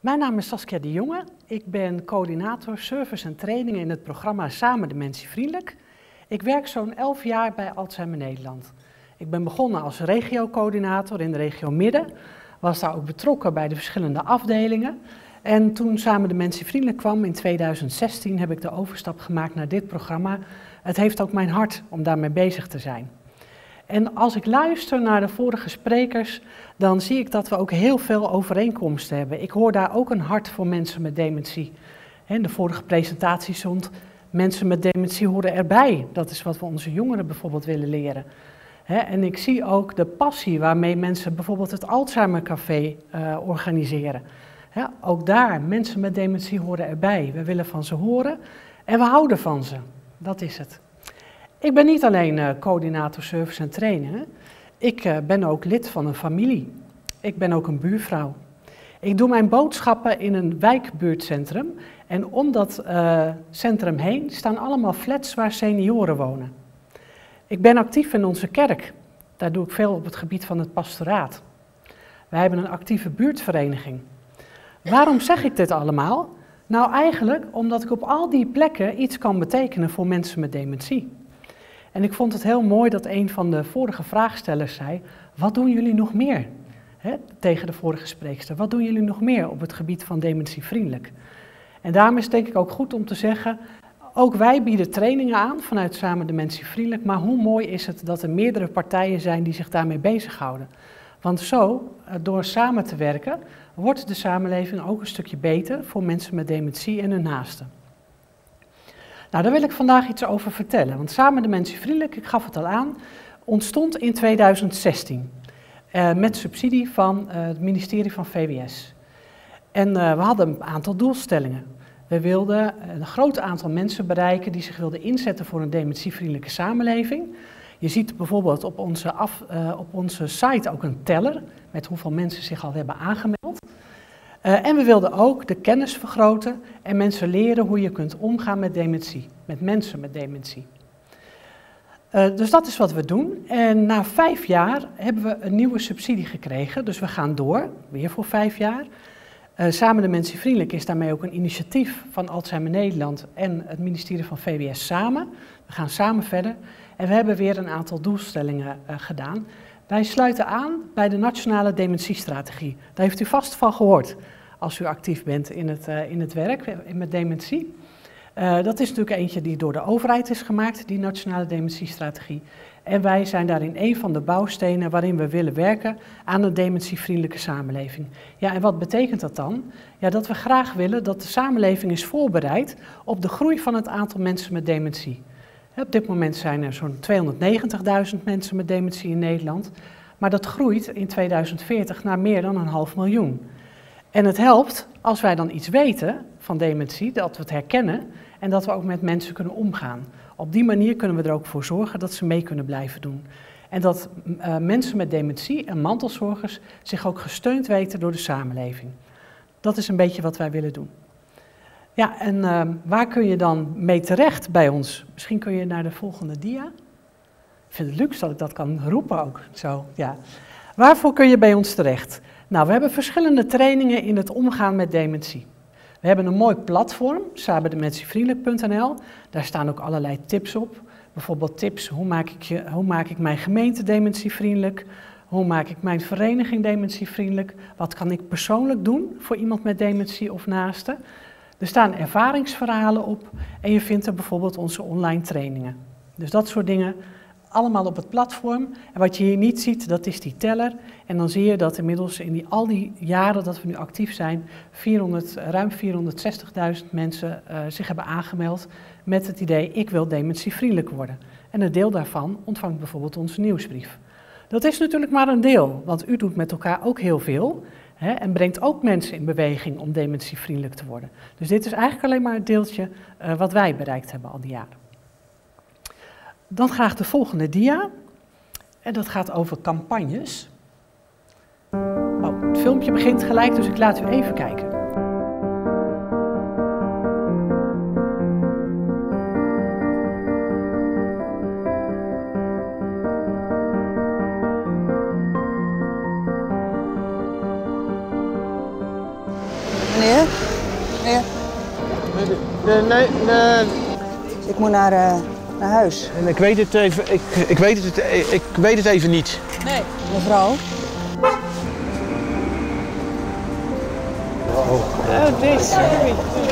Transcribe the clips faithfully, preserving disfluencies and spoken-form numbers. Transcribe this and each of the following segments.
Mijn naam is Saskia de Jonge. Ik ben coördinator service en trainingen in het programma Samen Dementievriendelijk. Ik werk zo'n elf jaar bij Alzheimer Nederland. Ik ben begonnen als regiocoördinator in de regio Midden. Was daar ook betrokken bij de verschillende afdelingen. En toen Samen Dementievriendelijk kwam in tweeduizend zestien heb ik de overstap gemaakt naar dit programma. Het heeft ook mijn hart om daarmee bezig te zijn. En als ik luister naar de vorige sprekers, dan zie ik dat we ook heel veel overeenkomsten hebben. Ik hoor daar ook een hart voor mensen met dementie. In de vorige presentatie stond, mensen met dementie horen erbij. Dat is wat we onze jongeren bijvoorbeeld willen leren. En ik zie ook de passie waarmee mensen bijvoorbeeld het Alzheimer Café uh, organiseren. Ook daar, mensen met dementie horen erbij. We willen van ze horen en we houden van ze. Dat is het. Ik ben niet alleen uh, coördinator service en trainingen. Ik uh, ben ook lid van een familie. Ik ben ook een buurvrouw. Ik doe mijn boodschappen in een wijkbuurtcentrum. En om dat uh, centrum heen staan allemaal flats waar senioren wonen. Ik ben actief in onze kerk. Daar doe ik veel op het gebied van het pastoraat. Wij hebben een actieve buurtvereniging. Waarom zeg ik dit allemaal? Nou eigenlijk omdat ik op al die plekken iets kan betekenen voor mensen met dementie. En ik vond het heel mooi dat een van de vorige vraagstellers zei, wat doen jullie nog meer? He, tegen de vorige spreekster, wat doen jullie nog meer op het gebied van dementievriendelijk? En daarom is het denk ik ook goed om te zeggen, ook wij bieden trainingen aan vanuit Samen Dementievriendelijk, maar hoe mooi is het dat er meerdere partijen zijn die zich daarmee bezighouden. Want zo, door samen te werken, wordt de samenleving ook een stukje beter voor mensen met dementie en hun naasten. Nou, daar wil ik vandaag iets over vertellen, want Samen Dementievriendelijk, ik gaf het al aan, ontstond in tweeduizend zestien uh, met subsidie van uh, het ministerie van V W S. En uh, we hadden een aantal doelstellingen. We wilden een groot aantal mensen bereiken die zich wilden inzetten voor een dementievriendelijke samenleving. Je ziet bijvoorbeeld op onze, af, uh, op onze site ook een teller met hoeveel mensen zich al hebben aangemeld. Uh, en we wilden ook de kennis vergroten en mensen leren hoe je kunt omgaan met dementie, met mensen met dementie. Uh, dus dat is wat we doen. En na vijf jaar hebben we een nieuwe subsidie gekregen, dus we gaan door, weer voor vijf jaar. Uh, Samen Dementievriendelijk is daarmee ook een initiatief van Alzheimer Nederland en het ministerie van V W S samen. We gaan samen verder en we hebben weer een aantal doelstellingen uh, gedaan. Wij sluiten aan bij de Nationale Dementiestrategie. Daar heeft u vast van gehoord als u actief bent in het, uh, in het werk met dementie. Uh, dat is natuurlijk eentje die door de overheid is gemaakt, die Nationale Dementiestrategie. En wij zijn daarin een van de bouwstenen waarin we willen werken aan een dementievriendelijke samenleving. Ja, en wat betekent dat dan? Ja, dat we graag willen dat de samenleving is voorbereid op de groei van het aantal mensen met dementie. Op dit moment zijn er zo'n tweehonderdnegentigduizend mensen met dementie in Nederland. Maar dat groeit in tweeduizend veertig naar meer dan een half miljoen. En het helpt als wij dan iets weten van dementie, dat we het herkennen en dat we ook met mensen kunnen omgaan. Op die manier kunnen we er ook voor zorgen dat ze mee kunnen blijven doen. En dat uh, mensen met dementie en mantelzorgers zich ook gesteund weten door de samenleving. Dat is een beetje wat wij willen doen. Ja, en uh, waar kun je dan mee terecht bij ons? Misschien kun je naar de volgende dia. Ik vind het luxe dat ik dat kan roepen ook. Zo, ja. Waarvoor kun je bij ons terecht? Nou, we hebben verschillende trainingen in het omgaan met dementie. We hebben een mooi platform, samen dementievriendelijk punt n l. Daar staan ook allerlei tips op. Bijvoorbeeld tips, hoe maak ik, je, hoe maak ik mijn gemeente dementievriendelijk? Hoe maak ik mijn vereniging dementievriendelijk? Wat kan ik persoonlijk doen voor iemand met dementie of naasten? Er staan ervaringsverhalen op en je vindt er bijvoorbeeld onze online trainingen. Dus dat soort dingen, allemaal op het platform. En wat je hier niet ziet, dat is die teller. En dan zie je dat inmiddels in die, al die jaren dat we nu actief zijn, vierhonderd, ruim vierhonderdzestigduizend mensen uh, zich hebben aangemeld met het idee, ik wil dementievriendelijk worden. En een deel daarvan ontvangt bijvoorbeeld onze nieuwsbrief. Dat is natuurlijk maar een deel, want u doet met elkaar ook heel veel. Hè, en brengt ook mensen in beweging om dementievriendelijk te worden. Dus dit is eigenlijk alleen maar het deeltje uh, wat wij bereikt hebben al die jaren. Dan graag de volgende dia. En dat gaat over campagnes. Oh, het filmpje begint gelijk, dus ik laat u even kijken. Meneer? Meneer? Nee, nee, nee. Ik moet naar, uh, naar huis. En ik weet het even, ik, ik, weet het, ik weet het even niet. Nee. Mevrouw? Oh, oh nee, sorry.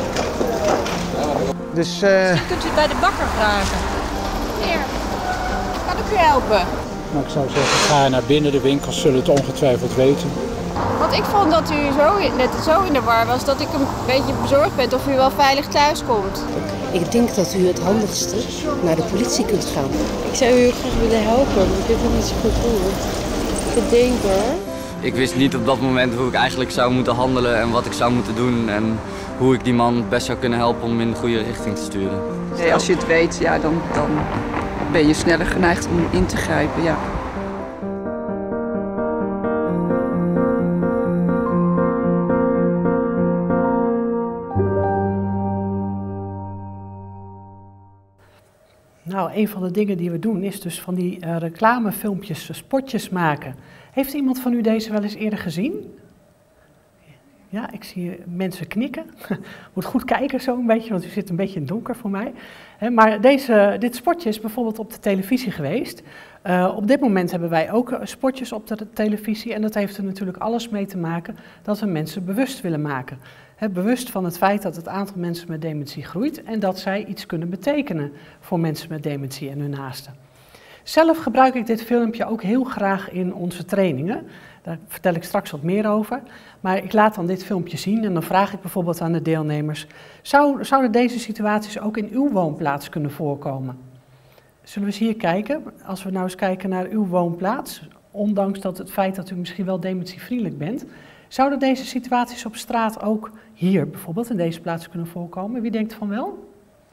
Dus, uh... Misschien kunt u het bij de bakker vragen. Meneer, kan ik u helpen? Maar ik zou zeggen, ga naar binnen, de winkels zullen het ongetwijfeld weten. Want ik vond dat u zo, net zo in de war was dat ik een beetje bezorgd ben of u wel veilig thuis komt. Ik denk dat u het handigste naar de politie kunt gaan. Ik zou u graag willen helpen, maar ik weet het niet zo goed hoe. Ik denk hoor. Ik wist niet op dat moment hoe ik eigenlijk zou moeten handelen en wat ik zou moeten doen. En hoe ik die man best zou kunnen helpen om hem in de goede richting te sturen. Nee, als je het weet, ja, dan, dan ben je sneller geneigd om in te grijpen. Ja. Nou, een van de dingen die we doen is dus van die uh, reclamefilmpjes, uh, spotjes maken. Heeft iemand van u deze wel eens eerder gezien? Ja, ik zie mensen knikken. Moet goed kijken zo een beetje, want u zit een beetje in het donker voor mij. He, maar deze, dit spotje is bijvoorbeeld op de televisie geweest. Uh, op dit moment hebben wij ook spotjes op de televisie en dat heeft er natuurlijk alles mee te maken dat we mensen bewust willen maken. He, bewust van het feit dat het aantal mensen met dementie groeit en dat zij iets kunnen betekenen voor mensen met dementie en hun naasten. Zelf gebruik ik dit filmpje ook heel graag in onze trainingen. Daar vertel ik straks wat meer over. Maar ik laat dan dit filmpje zien en dan vraag ik bijvoorbeeld aan de deelnemers: Zou, zouden deze situaties ook in uw woonplaats kunnen voorkomen? Zullen we eens hier kijken? Als we nou eens kijken naar uw woonplaats, ondanks dat het feit dat u misschien wel dementievriendelijk bent, zouden deze situaties op straat ook hier bijvoorbeeld in deze plaats kunnen voorkomen? Wie denkt van wel?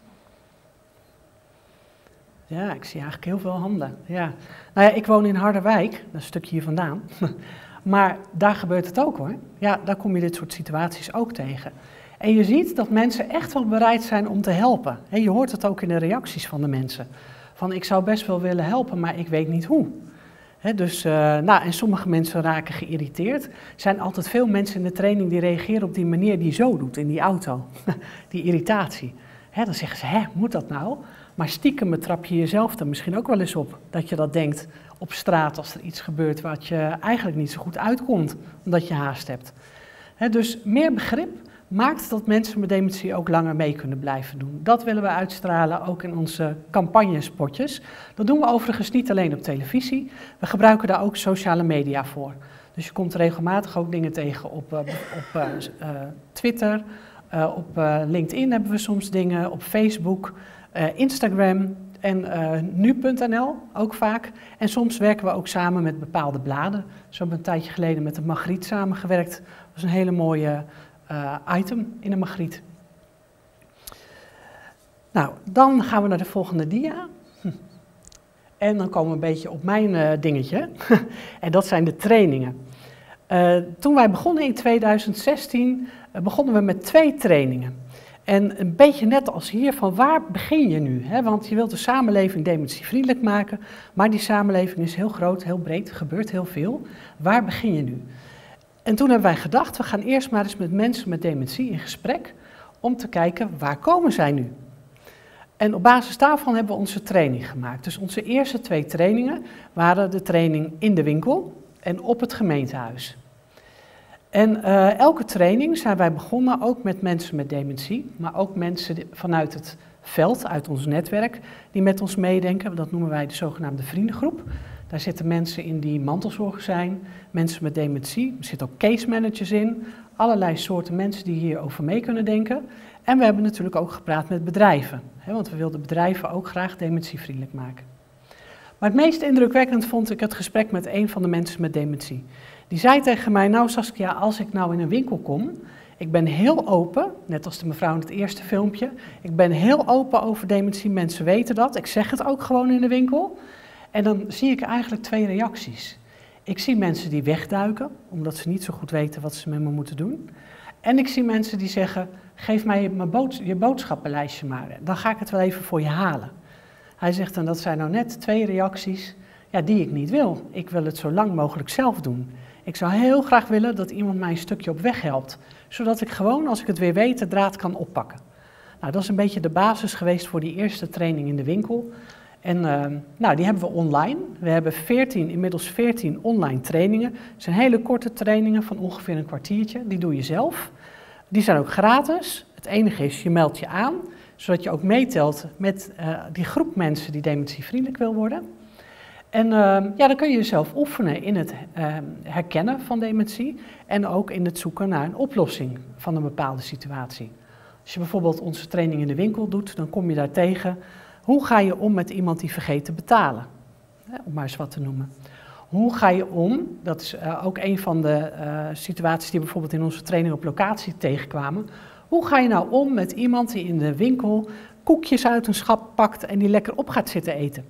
Ja, ik zie eigenlijk heel veel handen. Ja. Nou ja, ik woon in Harderwijk, een stukje hier vandaan. Maar daar gebeurt het ook hoor. Ja, daar kom je dit soort situaties ook tegen. En je ziet dat mensen echt wel bereid zijn om te helpen. En je hoort het ook in de reacties van de mensen. Van ik zou best wel willen helpen, maar ik weet niet hoe. He, dus, uh, nou, en sommige mensen raken geïrriteerd. Er zijn altijd veel mensen in de training die reageren op die manier die zo doet in die auto. Die irritatie. He, dan zeggen ze, hè, moet dat nou? Maar stiekem trap je jezelf er misschien ook wel eens op. Dat je dat denkt op straat als er iets gebeurt wat je eigenlijk niet zo goed uitkomt. Omdat je haast hebt. He, dus meer begrip maakt dat mensen met dementie ook langer mee kunnen blijven doen. Dat willen we uitstralen, ook in onze campagnespotjes. Dat doen we overigens niet alleen op televisie. We gebruiken daar ook sociale media voor. Dus je komt regelmatig ook dingen tegen op, uh, op uh, uh, Twitter. Uh, op uh, LinkedIn hebben we soms dingen, op Facebook, uh, Instagram en uh, nu punt n l ook vaak. En soms werken we ook samen met bepaalde bladen. Zo hebben we een tijdje geleden met de Magriet samengewerkt. Dat was een hele mooie uh, item in de Magriet. Nou, dan gaan we naar de volgende dia. Hm. En dan komen we een beetje op mijn uh, dingetje. En dat zijn de trainingen. Uh, toen wij begonnen in tweeduizend zestien, uh, begonnen we met twee trainingen. En een beetje net als hier, van waar begin je nu? Hè? Want je wilt de samenleving dementievriendelijk maken, maar die samenleving is heel groot, heel breed, er gebeurt heel veel. Waar begin je nu? En toen hebben wij gedacht, we gaan eerst maar eens met mensen met dementie in gesprek, om te kijken, waar komen zij nu? En op basis daarvan hebben we onze training gemaakt. Dus onze eerste twee trainingen waren de training in de winkel en op het gemeentehuis. En uh, elke training zijn wij begonnen ook met mensen met dementie, maar ook mensen vanuit het veld, uit ons netwerk, die met ons meedenken. Dat noemen wij de zogenaamde vriendengroep. Daar zitten mensen in die mantelzorger zijn, mensen met dementie, er zitten ook case managers in, allerlei soorten mensen die hierover mee kunnen denken. En we hebben natuurlijk ook gepraat met bedrijven, hè, want we wilden bedrijven ook graag dementievriendelijk maken. Maar het meest indrukwekkend vond ik het gesprek met een van de mensen met dementie. Die zei tegen mij, nou Saskia, als ik nou in een winkel kom, ik ben heel open, net als de mevrouw in het eerste filmpje, ik ben heel open over dementie, mensen weten dat, ik zeg het ook gewoon in de winkel. En dan zie ik eigenlijk twee reacties. Ik zie mensen die wegduiken, omdat ze niet zo goed weten wat ze met me moeten doen. En ik zie mensen die zeggen, geef mij mijn bood, je boodschappenlijstje maar, dan ga ik het wel even voor je halen. Hij zegt dan, dat zijn nou net twee reacties ja, die ik niet wil. Ik wil het zo lang mogelijk zelf doen. Ik zou heel graag willen dat iemand mij een stukje op weg helpt, zodat ik gewoon, als ik het weer weet, de draad kan oppakken. Nou, dat is een beetje de basis geweest voor die eerste training in de winkel. En uh, nou, die hebben we online. We hebben veertien, inmiddels veertien online trainingen. Het zijn hele korte trainingen van ongeveer een kwartiertje. Die doe je zelf. Die zijn ook gratis. Het enige is, je meldt je aan, zodat je ook meetelt met uh, die groep mensen die dementievriendelijk wil worden. En uh, ja, dan kun je jezelf oefenen in het uh, herkennen van dementie en ook in het zoeken naar een oplossing van een bepaalde situatie. Als je bijvoorbeeld onze training in de winkel doet, dan kom je daar tegen. Hoe ga je om met iemand die vergeet te betalen? Ja, om maar eens wat te noemen. Hoe ga je om, dat is uh, ook een van de uh, situaties die bijvoorbeeld in onze training op locatie tegenkwamen. Hoe ga je nou om met iemand die in de winkel koekjes uit een schap pakt en die lekker op gaat zitten eten?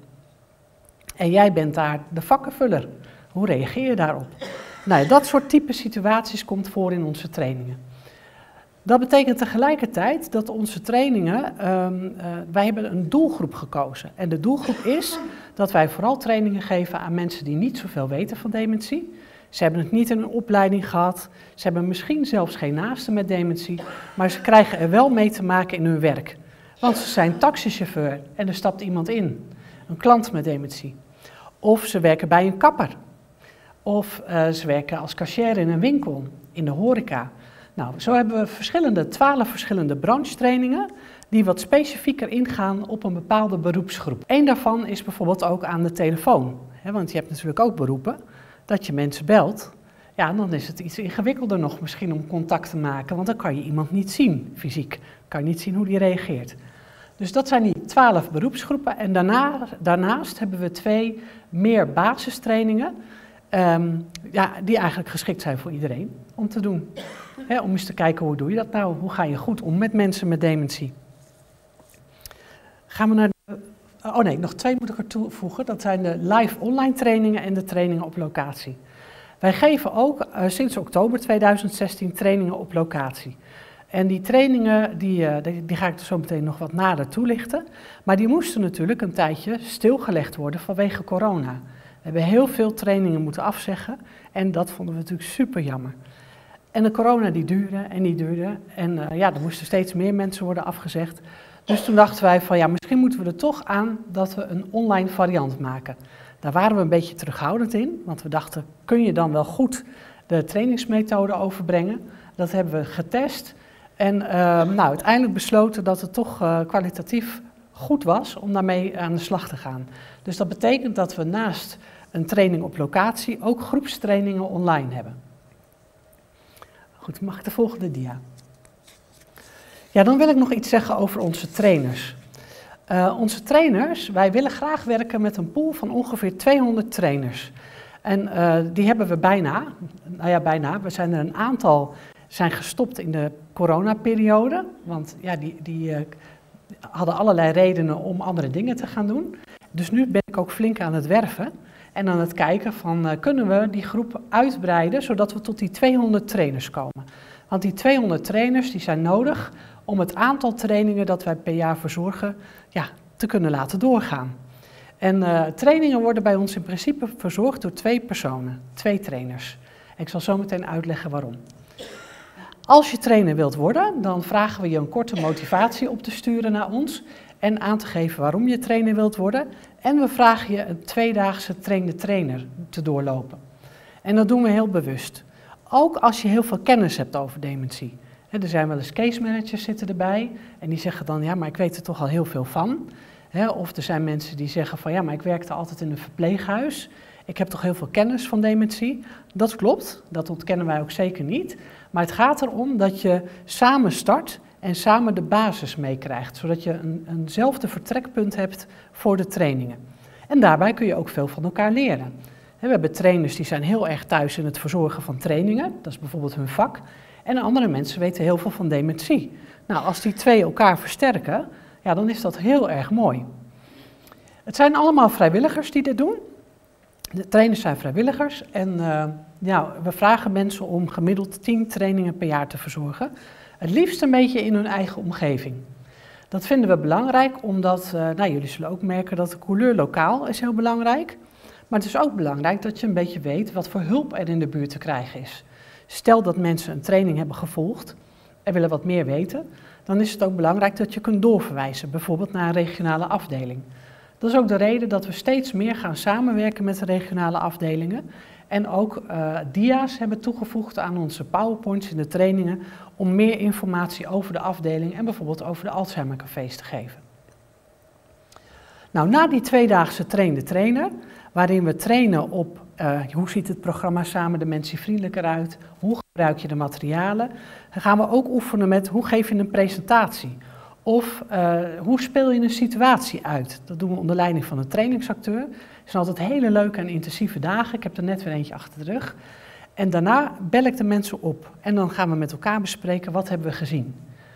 En jij bent daar de vakkenvuller. Hoe reageer je daarop? Nou, dat soort type situaties komt voor in onze trainingen. Dat betekent tegelijkertijd dat onze trainingen, um, uh, wij hebben een doelgroep gekozen. En de doelgroep is dat wij vooral trainingen geven aan mensen die niet zoveel weten van dementie. Ze hebben het niet in een opleiding gehad, ze hebben misschien zelfs geen naasten met dementie, maar ze krijgen er wel mee te maken in hun werk. Want ze zijn taxichauffeur en er stapt iemand in, een klant met dementie. Of ze werken bij een kapper. Of uh, ze werken als cashier in een winkel, in de horeca. Nou, zo hebben we verschillende, twaalf verschillende branchetrainingen die wat specifieker ingaan op een bepaalde beroepsgroep. Eén daarvan is bijvoorbeeld ook aan de telefoon. Hè, want je hebt natuurlijk ook beroepen dat je mensen belt. Ja, dan is het iets ingewikkelder nog misschien om contact te maken, want dan kan je iemand niet zien, fysiek. Kan je niet zien hoe die reageert. Dus dat zijn die twaalf beroepsgroepen en daarna, daarnaast hebben we twee meer basistrainingen um, ja, die eigenlijk geschikt zijn voor iedereen om te doen. He, om eens te kijken, hoe doe je dat nou? Hoe ga je goed om met mensen met dementie? Gaan we naar de, oh nee, nog twee moet ik er toevoegen. Dat zijn de live online trainingen en de trainingen op locatie. Wij geven ook uh, sinds oktober tweeduizend zestien trainingen op locatie. En die trainingen, die, uh, die, die ga ik er zo meteen nog wat nader toelichten. Maar die moesten natuurlijk een tijdje stilgelegd worden vanwege corona. We hebben heel veel trainingen moeten afzeggen en dat vonden we natuurlijk super jammer. En de corona die duurde en die duurde en uh, ja, er moesten steeds meer mensen worden afgezegd. Dus toen dachten wij van ja, misschien moeten we er toch aan dat we een online variant maken. Daar waren we een beetje terughoudend in, want we dachten, kun je dan wel goed de trainingsmethode overbrengen? Dat hebben we getest en uh, nou, uiteindelijk besloten dat het toch uh, kwalitatief goed was om daarmee aan de slag te gaan. Dus dat betekent dat we naast een training op locatie ook groepstrainingen online hebben. Goed, mag ik de volgende dia? Ja, dan wil ik nog iets zeggen over onze trainers. Uh, onze trainers, wij willen graag werken met een pool van ongeveer tweehonderd trainers. En uh, die hebben we bijna, nou ja, bijna, we zijn er een aantal zijn gestopt in de coronaperiode, want ja, die, die uh, hadden allerlei redenen om andere dingen te gaan doen. Dus nu ben ik ook flink aan het werven en aan het kijken van, uh, kunnen we die groep uitbreiden, zodat we tot die tweehonderd trainers komen. Want die tweehonderd trainers die zijn nodig om het aantal trainingen dat wij per jaar verzorgen, ja, te kunnen laten doorgaan. En uh, trainingen worden bij ons in principe verzorgd door twee personen, twee trainers. En ik zal zo meteen uitleggen waarom. Als je trainer wilt worden, dan vragen we je een korte motivatie op te sturen naar ons en aan te geven waarom je trainer wilt worden. En we vragen je een tweedaagse train-de-trainer te doorlopen. En dat doen we heel bewust. Ook als je heel veel kennis hebt over dementie. Er zijn wel eens case managers zitten erbij en die zeggen dan, ja, maar ik weet er toch al heel veel van. Of er zijn mensen die zeggen van, ja, maar ik werkte altijd in een verpleeghuis. Ik heb toch heel veel kennis van dementie. Dat klopt, dat ontkennen wij ook zeker niet. Maar het gaat erom dat je samen start en samen de basis meekrijgt. Zodat je een, eenzelfde vertrekpunt hebt voor de trainingen. En daarbij kun je ook veel van elkaar leren. We hebben trainers die zijn heel erg thuis in het verzorgen van trainingen. Dat is bijvoorbeeld hun vak. En andere mensen weten heel veel van dementie. Nou, als die twee elkaar versterken, ja, dan is dat heel erg mooi. Het zijn allemaal vrijwilligers die dit doen. De trainers zijn vrijwilligers en uh, ja, we vragen mensen om gemiddeld tien trainingen per jaar te verzorgen. Het liefst een beetje in hun eigen omgeving. Dat vinden we belangrijk omdat, uh, nou, jullie zullen ook merken dat de couleur lokaal is heel belangrijk. Maar het is ook belangrijk dat je een beetje weet wat voor hulp er in de buurt te krijgen is. Stel dat mensen een training hebben gevolgd en willen wat meer weten, dan is het ook belangrijk dat je kunt doorverwijzen, bijvoorbeeld naar een regionale afdeling. Dat is ook de reden dat we steeds meer gaan samenwerken met de regionale afdelingen en ook uh, dia's hebben toegevoegd aan onze PowerPoints in de trainingen om meer informatie over de afdeling en bijvoorbeeld over de Alzheimercafés te geven. Nou, na die tweedaagse train de trainer, waarin we trainen op uh, hoe ziet het programma Samen Dementievriendelijk eruit, hoe gebruik je de materialen, dan gaan we ook oefenen met hoe geef je een presentatie of uh, hoe speel je een situatie uit. Dat doen we onder leiding van een trainingsacteur. Het zijn altijd hele leuke en intensieve dagen, ik heb er net weer eentje achter de rug. En daarna bel ik de mensen op en dan gaan we met elkaar bespreken wat hebben we gezien.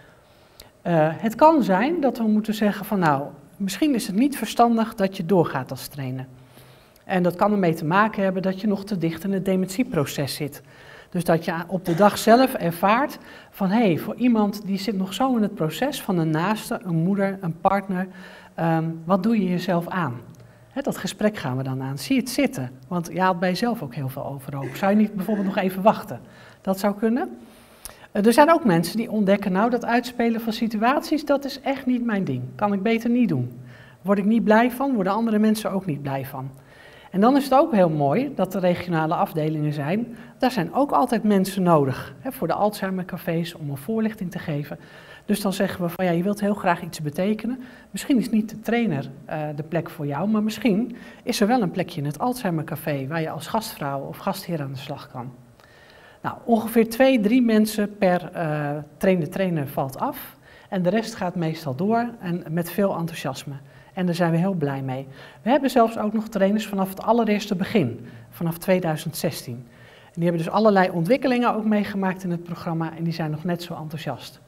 Uh, het kan zijn dat we moeten zeggen van nou, misschien is het niet verstandig dat je doorgaat als trainer. En dat kan ermee te maken hebben dat je nog te dicht in het dementieproces zit. Dus dat je op de dag zelf ervaart van hé, hey, voor iemand die zit nog zo in het proces van een naaste, een moeder, een partner, um, wat doe je jezelf aan? He, dat gesprek gaan we dan aan. Zie je het zitten? Want je haalt bij jezelf ook heel veel overhoop. Zou je niet bijvoorbeeld nog even wachten? Dat zou kunnen. Uh, er zijn ook mensen die ontdekken, nou dat uitspelen van situaties, dat is echt niet mijn ding. Kan ik beter niet doen. Word ik niet blij van, worden andere mensen ook niet blij van. En dan is het ook heel mooi dat er regionale afdelingen zijn. Daar zijn ook altijd mensen nodig hè, voor de Alzheimercafés om een voorlichting te geven. Dus dan zeggen we van ja, je wilt heel graag iets betekenen. Misschien is niet de trainer uh, de plek voor jou, maar misschien is er wel een plekje in het Alzheimercafé waar je als gastvrouw of gastheer aan de slag kan. Nou, ongeveer twee, drie mensen per uh, trainde trainer valt af en de rest gaat meestal door en met veel enthousiasme. En daar zijn we heel blij mee. We hebben zelfs ook nog trainers vanaf het allereerste begin, vanaf tweeduizend zestien. En die hebben dus allerlei ontwikkelingen ook meegemaakt in het programma en die zijn nog net zo enthousiast.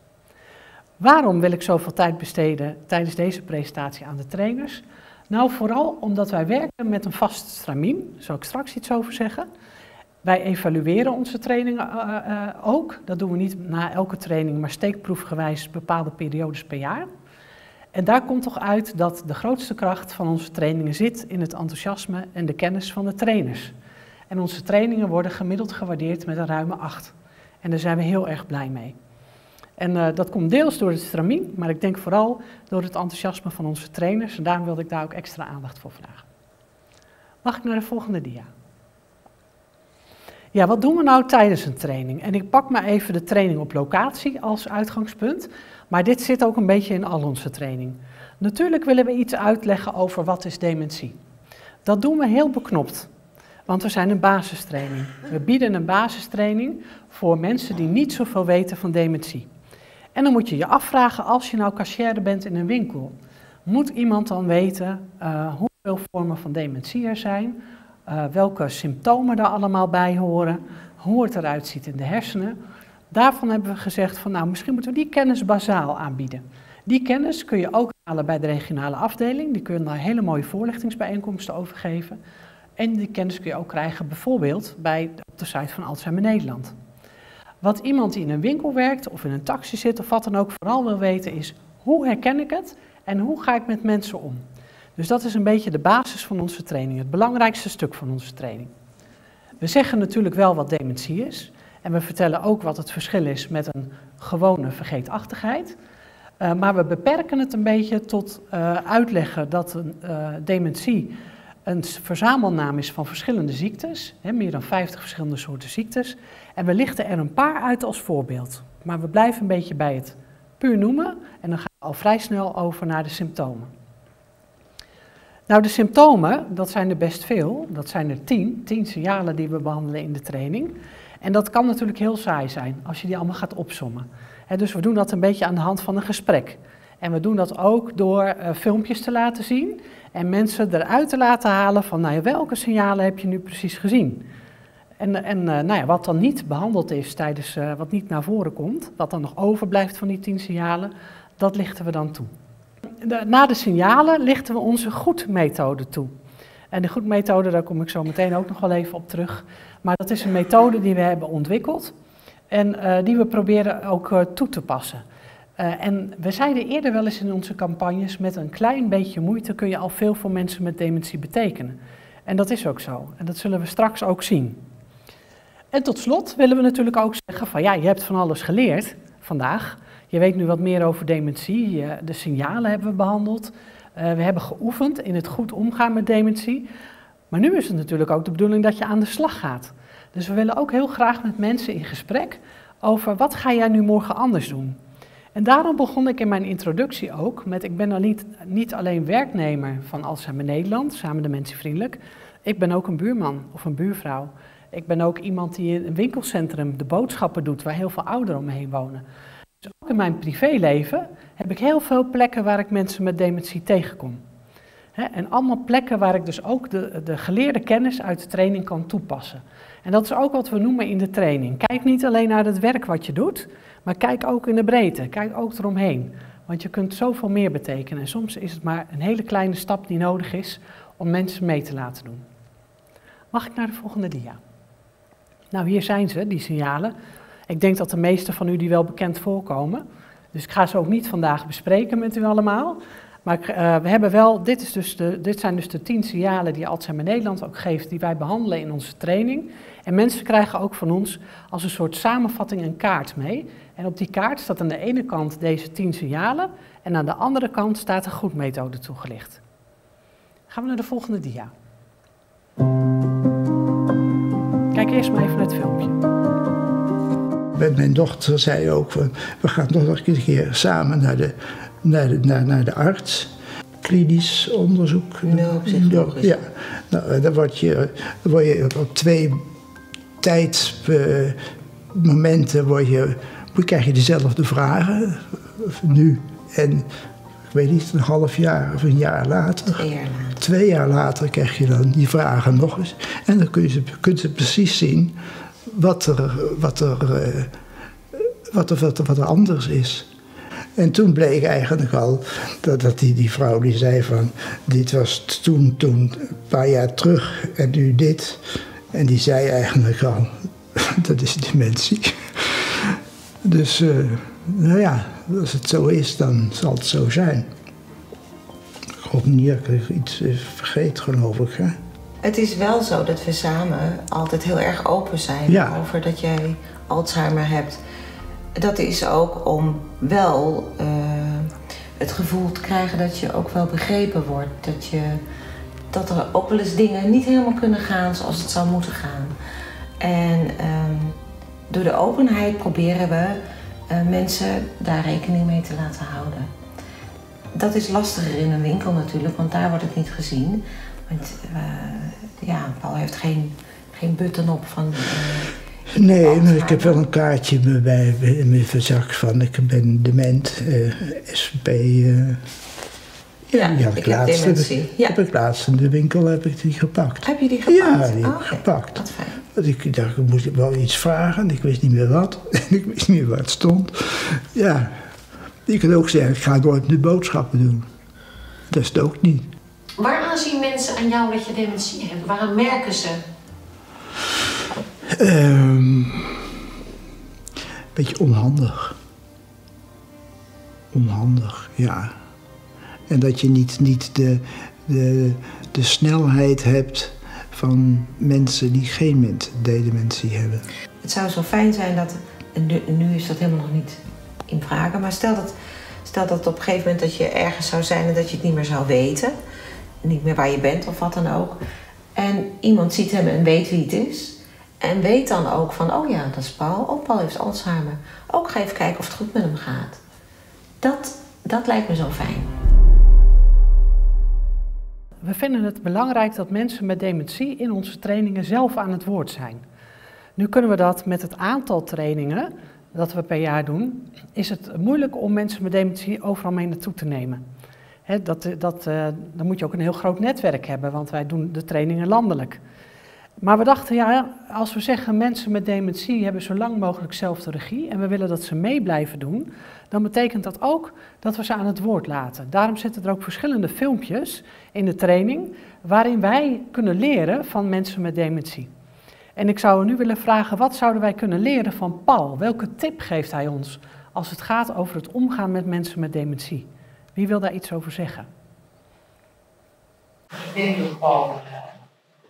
Waarom wil ik zoveel tijd besteden tijdens deze presentatie aan de trainers? Nou, vooral omdat wij werken met een vast stramien, daar zal ik straks iets over zeggen. Wij evalueren onze trainingen uh, uh, ook. Dat doen we niet na elke training, maar steekproefgewijs bepaalde periodes per jaar. En daar komt toch uit dat de grootste kracht van onze trainingen zit in het enthousiasme en de kennis van de trainers. En onze trainingen worden gemiddeld gewaardeerd met een ruime acht. En daar zijn we heel erg blij mee. En uh, dat komt deels door het stramien, maar ik denk vooral door het enthousiasme van onze trainers. En daarom wilde ik daar ook extra aandacht voor vragen. Mag ik naar de volgende dia? Ja, wat doen we nou tijdens een training? En ik pak maar even de training op locatie als uitgangspunt. Maar dit zit ook een beetje in al onze training. Natuurlijk willen we iets uitleggen over wat is dementie. Dat doen we heel beknopt, want we zijn een basistraining. We bieden een basistraining voor mensen die niet zoveel weten van dementie. En dan moet je je afvragen, als je nou cashier bent in een winkel, moet iemand dan weten uh, hoeveel vormen van dementie er zijn, uh, welke symptomen daar allemaal bij horen, hoe het eruit ziet in de hersenen. Daarvan hebben we gezegd van nou, misschien moeten we die kennis bazaal aanbieden. Die kennis kun je ook halen bij de regionale afdeling. Die kun je daar hele mooie voorlichtingsbijeenkomsten over geven. En die kennis kun je ook krijgen bijvoorbeeld bij, op de site van Alzheimer Nederland. Wat iemand die in een winkel werkt of in een taxi zit of wat dan ook vooral wil weten is, hoe herken ik het en hoe ga ik met mensen om? Dus dat is een beetje de basis van onze training, het belangrijkste stuk van onze training. We zeggen natuurlijk wel wat dementie is. En we vertellen ook wat het verschil is met een gewone vergeetachtigheid. Uh, maar we beperken het een beetje tot uh, uitleggen dat een, uh, dementie een verzamelnaam is van verschillende ziektes. Hè, meer dan vijftig verschillende soorten ziektes. En we lichten er een paar uit als voorbeeld. Maar we blijven een beetje bij het puur noemen. En dan gaan we al vrij snel over naar de symptomen. Nou, de symptomen, dat zijn er best veel. Dat zijn er tien. Tien signalen die we behandelen in de training. En dat kan natuurlijk heel saai zijn als je die allemaal gaat opsommen. He, dus we doen dat een beetje aan de hand van een gesprek. En we doen dat ook door uh, filmpjes te laten zien en mensen eruit te laten halen van nou ja, welke signalen heb je nu precies gezien. En, en uh, nou ja, wat dan niet behandeld is tijdens, uh, wat niet naar voren komt, wat dan nog overblijft van die tien signalen, dat lichten we dan toe. De, na de signalen lichten we onze goed-methode toe. En de goed-methode, daar kom ik zo meteen ook nog wel even op terug. Maar dat is een methode die we hebben ontwikkeld en uh, die we proberen ook uh, toe te passen. Uh, en we zeiden eerder wel eens in onze campagnes, met een klein beetje moeite kun je al veel voor mensen met dementie betekenen. En dat is ook zo. En dat zullen we straks ook zien. En tot slot willen we natuurlijk ook zeggen van ja, je hebt van alles geleerd vandaag. Je weet nu wat meer over dementie. De signalen hebben we behandeld. Uh, we hebben geoefend in het goed omgaan met dementie. Maar nu is het natuurlijk ook de bedoeling dat je aan de slag gaat. Dus we willen ook heel graag met mensen in gesprek over wat ga jij nu morgen anders doen. En daarom begon ik in mijn introductie ook met, ik ben dan niet, niet alleen werknemer van Alzheimer Nederland, samen Dementievriendelijk. Ik ben ook een buurman of een buurvrouw. Ik ben ook iemand die in een winkelcentrum de boodschappen doet waar heel veel ouderen om me heen wonen. Dus ook in mijn privéleven heb ik heel veel plekken waar ik mensen met dementie tegenkom. He, en allemaal plekken waar ik dus ook de, de geleerde kennis uit de training kan toepassen. En dat is ook wat we noemen in de training. Kijk niet alleen naar het werk wat je doet, maar kijk ook in de breedte. Kijk ook eromheen. Want je kunt zoveel meer betekenen. En soms is het maar een hele kleine stap die nodig is om mensen mee te laten doen. Mag ik naar de volgende dia? Nou, hier zijn ze, die signalen. Ik denk dat de meesten van u die wel bekend voorkomen. Dus ik ga ze ook niet vandaag bespreken met u allemaal. Maar uh, we hebben wel, dit, is dus de, dit zijn dus de tien signalen die Alzheimer Nederland ook geeft, die wij behandelen in onze training. En mensen krijgen ook van ons als een soort samenvatting een kaart mee. En op die kaart staat aan de ene kant deze tien signalen en aan de andere kant staat de goedmethode toegelicht. Gaan we naar de volgende dia. Kijk eerst maar even naar het filmpje. Mijn dochter zei ook, van, we gaan toch nog een keer samen naar de, naar de, naar, naar de arts. Klinisch onderzoek. Neuropsychologisch. Ja, nou, dan word je, dan word je op twee tijdsmomenten word je, krijg je dezelfde vragen. Nu en ik weet niet, een half jaar of een jaar later. Twee jaar later. Twee jaar later krijg je dan die vragen nog eens. En dan kun je, kun je precies zien wat er, wat er, wat er, wat er, wat er anders is. En toen bleek eigenlijk al dat, dat die, die vrouw die zei van, dit was toen, toen een paar jaar terug en nu dit. En die zei eigenlijk al, dat is dementie. Dus, uh, nou ja, als het zo is, dan zal het zo zijn. Ik hoop niet dat ik iets vergeet, geloof ik. Hè? Het is wel zo dat we samen altijd heel erg open zijn ja. over dat jij Alzheimer hebt. Dat is ook om wel uh, het gevoel te krijgen dat je ook wel begrepen wordt. Dat, je, dat er ook wel eens dingen niet helemaal kunnen gaan zoals het zou moeten gaan. En um, door de openheid proberen we uh, mensen daar rekening mee te laten houden. Dat is lastiger in een winkel natuurlijk, want daar wordt het niet gezien. Want uh, ja, Paul heeft geen, geen button op van... Uh, Nee, maar ik heb wel een kaartje bij, in mijn zak van ik ben dement, uh, S P. Uh, ja, ja, die had ik, ik laatst, heb dementie. Heb, ja. heb ik laatst in de winkel heb ik die gepakt. Heb je die gepakt? Ja, die heb oh, ik gepakt. Wat fijn. Want ik dacht, ik moest wel iets vragen en ik wist niet meer wat. En ik wist niet meer waar het stond. Ja, je kunt ook zeggen, ik ga nooit de boodschappen doen. Dat is het ook niet. Waaraan zien mensen aan jou dat je dementie hebt? Waaraan merken ze? Um, beetje onhandig. Onhandig, ja. En dat je niet, niet de, de, de snelheid hebt van mensen die geen dementie hebben. Het zou zo fijn zijn dat, en nu, nu is dat helemaal nog niet in vragen, maar stel dat, stel dat op een gegeven moment dat je ergens zou zijn en dat je het niet meer zou weten. Niet meer waar je bent of wat dan ook. En iemand ziet hem en weet wie het is. En weet dan ook van, oh ja, dat is Paul. Oh, Paul heeft Alzheimer. Ook ga even kijken of het goed met hem gaat. Dat, dat lijkt me zo fijn. We vinden het belangrijk dat mensen met dementie in onze trainingen zelf aan het woord zijn. Nu kunnen we dat met het aantal trainingen dat we per jaar doen, is het moeilijk om mensen met dementie overal mee naartoe te nemen. He, dat, dat, uh, dan moet je ook een heel groot netwerk hebben, want wij doen de trainingen landelijk. Maar we dachten, ja, als we zeggen mensen met dementie hebben zo lang mogelijk zelf de regie en we willen dat ze mee blijven doen, dan betekent dat ook dat we ze aan het woord laten. Daarom zitten er ook verschillende filmpjes in de training waarin wij kunnen leren van mensen met dementie. En ik zou nu willen vragen, wat zouden wij kunnen leren van Paul? Welke tip geeft hij ons als het gaat over het omgaan met mensen met dementie? Wie wil daar iets over zeggen? Ik denk dat Paul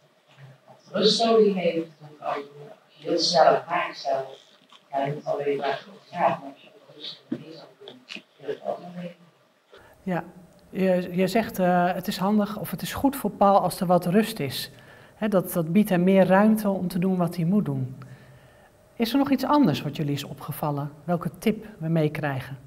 rust nodig heeft. Als je heel snel een vraag stelt, ja, je moet al weten waar het over gaat. Maar als je ook rustig mee zou doen, wil het ook nog weten. Ja, je, je zegt uh, het is handig of het is goed voor Paul als er wat rust is. He, dat, dat biedt hem meer ruimte om te doen wat hij moet doen. Is er nog iets anders wat jullie is opgevallen? Welke tip we meekrijgen?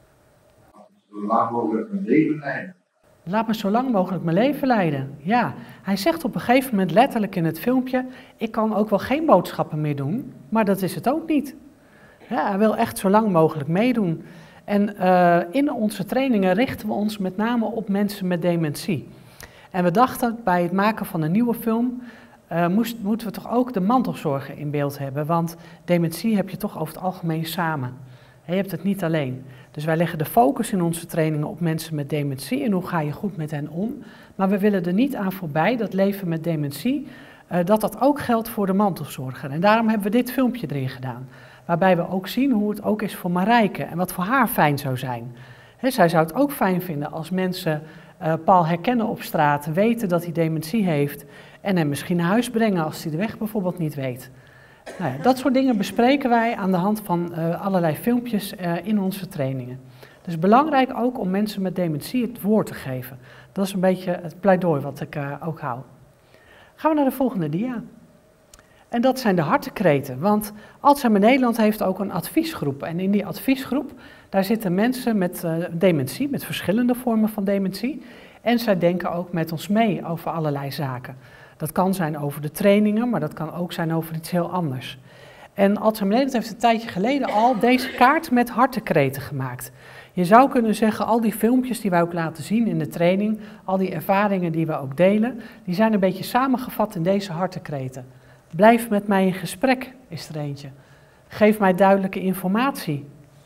Zo lang mogelijk mijn leven leiden. Laat me zo lang mogelijk mijn leven leiden. Ja, hij zegt op een gegeven moment letterlijk in het filmpje, ik kan ook wel geen boodschappen meer doen, maar dat is het ook niet. Ja, hij wil echt zo lang mogelijk meedoen. En uh, in onze trainingen richten we ons met name op mensen met dementie. En we dachten bij het maken van een nieuwe film, uh, moest, moeten we toch ook de mantelzorger in beeld hebben, want dementie heb je toch over het algemeen samen. Je hebt het niet alleen. Dus wij leggen de focus in onze trainingen op mensen met dementie en hoe ga je goed met hen om. Maar we willen er niet aan voorbij, dat leven met dementie, uh, dat dat ook geldt voor de mantelzorger. En daarom hebben we dit filmpje erin gedaan. Waarbij we ook zien hoe het ook is voor Marijke en wat voor haar fijn zou zijn. He, zij zou het ook fijn vinden als mensen uh, Paul herkennen op straat, weten dat hij dementie heeft en hem misschien naar huis brengen als hij de weg bijvoorbeeld niet weet. Nou ja, dat soort dingen bespreken wij aan de hand van uh, allerlei filmpjes uh, in onze trainingen. Dus belangrijk ook om mensen met dementie het woord te geven. Dat is een beetje het pleidooi wat ik uh, ook hou. Gaan we naar de volgende dia. En dat zijn de hartekreten, want Alzheimer Nederland heeft ook een adviesgroep. En in die adviesgroep, daar zitten mensen met uh, dementie, met verschillende vormen van dementie. En zij denken ook met ons mee over allerlei zaken. Dat kan zijn over de trainingen, maar dat kan ook zijn over iets heel anders. En Alzheimer Nederland heeft een tijdje geleden al deze kaart met hartekreten gemaakt. Je zou kunnen zeggen, al die filmpjes die wij ook laten zien in de training, al die ervaringen die we ook delen, die zijn een beetje samengevat in deze hartekreten. Blijf met mij in gesprek, is er eentje. Geef mij duidelijke informatie.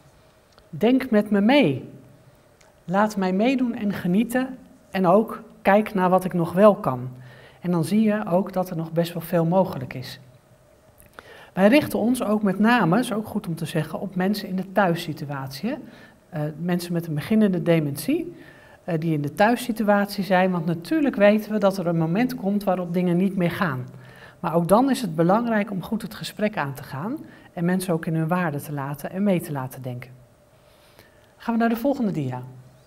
Denk met me mee. Laat mij meedoen en genieten en ook kijk naar wat ik nog wel kan. En dan zie je ook dat er nog best wel veel mogelijk is. Wij richten ons ook met name, is ook goed om te zeggen, op mensen in de thuissituatie. Uh, mensen met een beginnende dementie, uh, die in de thuissituatie zijn. Want natuurlijk weten we dat er een moment komt waarop dingen niet meer gaan. Maar ook dan is het belangrijk om goed het gesprek aan te gaan en mensen ook in hun waarde te laten en mee te laten denken. Gaan we naar de volgende dia.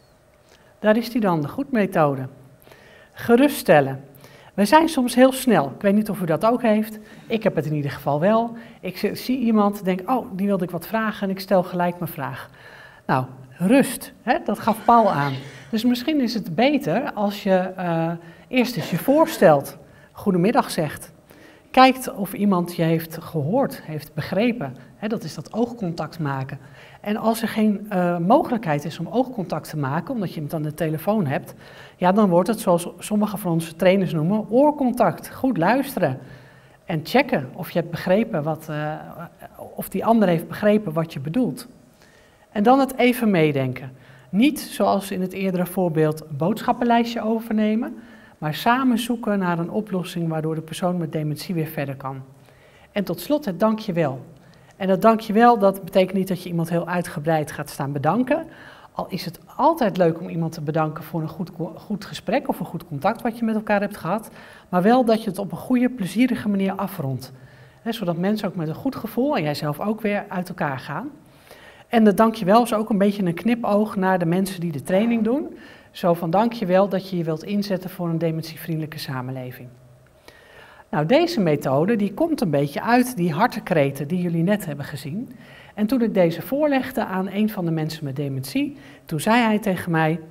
Daar is die dan, de goedmethode. Geruststellen. We zijn soms heel snel. Ik weet niet of u dat ook heeft. Ik heb het in ieder geval wel. Ik zie iemand, denk, oh, die wilde ik wat vragen en ik stel gelijk mijn vraag. Nou, rust, hè, dat gaf Paul aan. Dus misschien is het beter als je uh, eerst eens je voorstelt, goedemiddag zegt. Kijkt of iemand je heeft gehoord, heeft begrepen. Hè, dat is dat oogcontact maken. En als er geen uh, mogelijkheid is om oogcontact te maken, omdat je het aan de telefoon hebt, ja, dan wordt het, zoals sommige van onze trainers noemen, oorcontact. Goed luisteren en checken of je hebt begrepen wat, uh, of die ander heeft begrepen wat je bedoelt. En dan het even meedenken. Niet, zoals in het eerdere voorbeeld, een boodschappenlijstje overnemen, maar samen zoeken naar een oplossing waardoor de persoon met dementie weer verder kan. En tot slot het dankjewel. En dat dankjewel, dat betekent niet dat je iemand heel uitgebreid gaat staan bedanken. Al is het altijd leuk om iemand te bedanken voor een goed, goed gesprek of een goed contact wat je met elkaar hebt gehad. Maar wel dat je het op een goede, plezierige manier afrondt. He, zodat mensen ook met een goed gevoel en jijzelf ook weer uit elkaar gaan. En dat dankjewel is ook een beetje een knipoog naar de mensen die de training doen. Zo van dankjewel dat je je wilt inzetten voor een dementievriendelijke samenleving. Nou, deze methode die komt een beetje uit die hartekreten die jullie net hebben gezien. En toen ik deze voorlegde aan een van de mensen met dementie, toen zei hij tegen mij,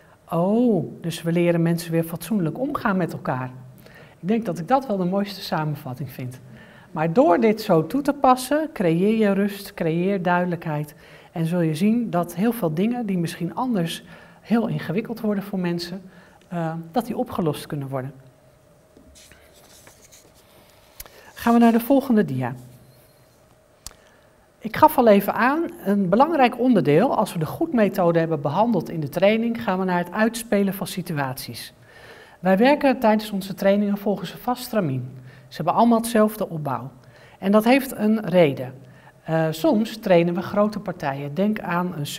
oh, dus we leren mensen weer fatsoenlijk omgaan met elkaar. Ik denk dat ik dat wel de mooiste samenvatting vind. Maar door dit zo toe te passen, creëer je rust, creëer duidelijkheid. En zul je zien dat heel veel dingen die misschien anders heel ingewikkeld worden voor mensen, uh, dat die opgelost kunnen worden. Gaan we naar de volgende dia. Ik gaf al even aan, een belangrijk onderdeel, als we de goedmethode hebben behandeld in de training, gaan we naar het uitspelen van situaties. Wij werken tijdens onze trainingen volgens een vast stramien. Ze hebben allemaal hetzelfde opbouw. En dat heeft een reden. Uh, soms trainen we grote partijen. Denk aan een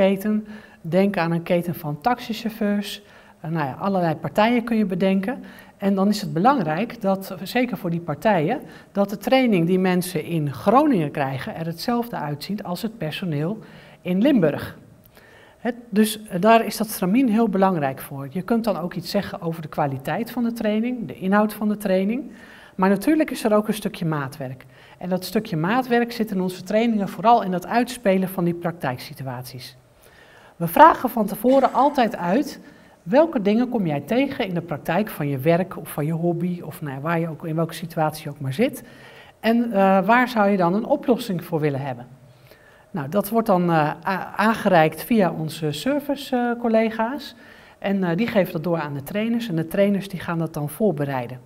supermarktketen, denk aan een keten van taxichauffeurs. Uh, nou ja, allerlei partijen kun je bedenken. En dan is het belangrijk, dat, zeker voor die partijen, dat de training die mensen in Groningen krijgen er hetzelfde uitziet als het personeel in Limburg. Het, dus daar is dat stramien heel belangrijk voor. Je kunt dan ook iets zeggen over de kwaliteit van de training, de inhoud van de training. Maar natuurlijk is er ook een stukje maatwerk. En dat stukje maatwerk zit in onze trainingen vooral in het uitspelen van die praktijksituaties. We vragen van tevoren altijd uit, welke dingen kom jij tegen in de praktijk van je werk of van je hobby, of nou ja, waar je ook, in welke situatie je ook maar zit. En uh, waar zou je dan een oplossing voor willen hebben? Nou, dat wordt dan uh, aangereikt via onze servicecollega's. Uh, en uh, die geven dat door aan de trainers. En de trainers die gaan dat dan voorbereiden.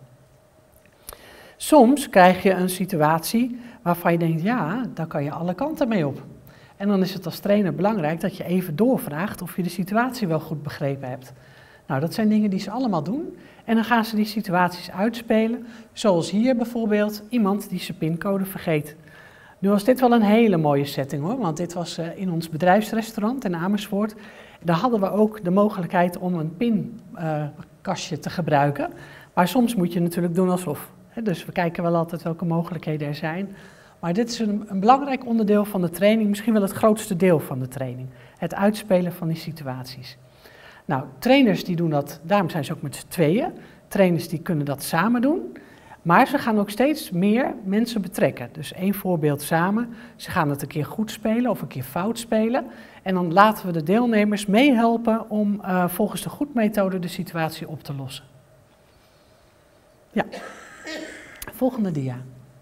Soms krijg je een situatie waarvan je denkt, ja, daar kan je alle kanten mee op. En dan is het als trainer belangrijk dat je even doorvraagt of je de situatie wel goed begrepen hebt. Nou, dat zijn dingen die ze allemaal doen. En dan gaan ze die situaties uitspelen. Zoals hier bijvoorbeeld iemand die zijn pincode vergeet. Nu was dit wel een hele mooie setting hoor, want dit was uh, in ons bedrijfsrestaurant in Amersfoort. Daar hadden we ook de mogelijkheid om een pinkastje uh, te gebruiken. Maar soms moet je natuurlijk doen alsof. Hè, dus we kijken wel altijd welke mogelijkheden er zijn. Maar dit is een, een belangrijk onderdeel van de training, misschien wel het grootste deel van de training. Het uitspelen van die situaties. Nou, trainers die doen dat, daarom zijn ze ook met z'n tweeën. Trainers die kunnen dat samen doen. Maar ze gaan ook steeds meer mensen betrekken. Dus één voorbeeld samen. Ze gaan het een keer goed spelen of een keer fout spelen. En dan laten we de deelnemers meehelpen om uh, volgens de goedmethode de situatie op te lossen. Ja, volgende dia.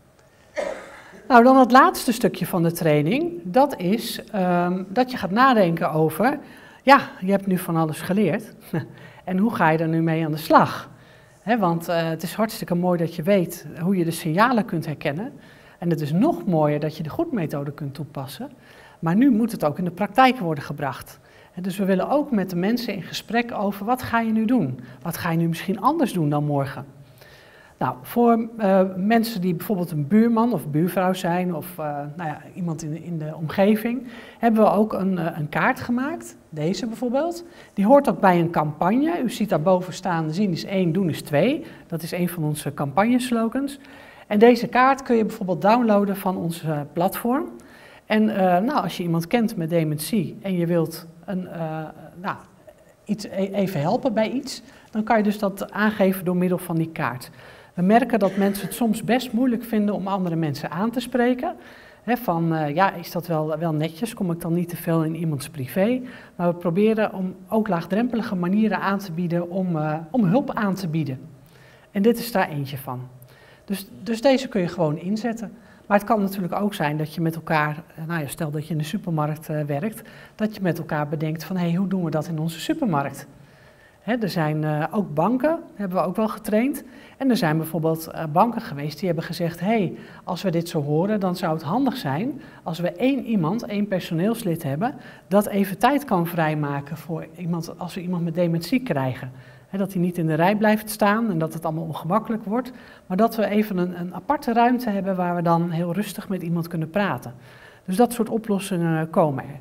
Nou, dan het laatste stukje van de training. Dat is um, dat je gaat nadenken over, ja, je hebt nu van alles geleerd. En hoe ga je er nu mee aan de slag? He, want uh, het is hartstikke mooi dat je weet hoe je de signalen kunt herkennen. En het is nog mooier dat je de goedmethode kunt toepassen. Maar nu moet het ook in de praktijk worden gebracht. En dus we willen ook met de mensen in gesprek over wat ga je nu doen? Wat ga je nu misschien anders doen dan morgen? Nou, voor uh, mensen die bijvoorbeeld een buurman of buurvrouw zijn of uh, nou ja, iemand in de, in de omgeving, hebben we ook een, uh, een kaart gemaakt, deze bijvoorbeeld. Die hoort ook bij een campagne. U ziet daarboven staan, zien is één, doen is twee. Dat is een van onze campagneslogans. En deze kaart kun je bijvoorbeeld downloaden van ons uh, platform. En uh, nou, als je iemand kent met dementie en je wilt een, uh, nou, iets, even helpen bij iets, dan kan je dus dat aangeven door middel van die kaart. We merken dat mensen het soms best moeilijk vinden om andere mensen aan te spreken. He, van, uh, ja, is dat wel, wel netjes? Kom ik dan niet te veel in iemands privé? Maar we proberen om ook laagdrempelige manieren aan te bieden om, uh, om hulp aan te bieden. En dit is daar eentje van. Dus, dus deze kun je gewoon inzetten. Maar het kan natuurlijk ook zijn dat je met elkaar, nou ja, stel dat je in de supermarkt uh, werkt, dat je met elkaar bedenkt van, hé, hey, hoe doen we dat in onze supermarkt? He, er zijn uh, ook banken, hebben we ook wel getraind. En er zijn bijvoorbeeld uh, banken geweest die hebben gezegd, hé, hey, als we dit zo horen, dan zou het handig zijn als we één iemand, één personeelslid hebben, dat even tijd kan vrijmaken voor iemand, als we iemand met dementie krijgen. He, dat hij niet in de rij blijft staan en dat het allemaal ongemakkelijk wordt, maar dat we even een, een aparte ruimte hebben waar we dan heel rustig met iemand kunnen praten. Dus dat soort oplossingen komen er.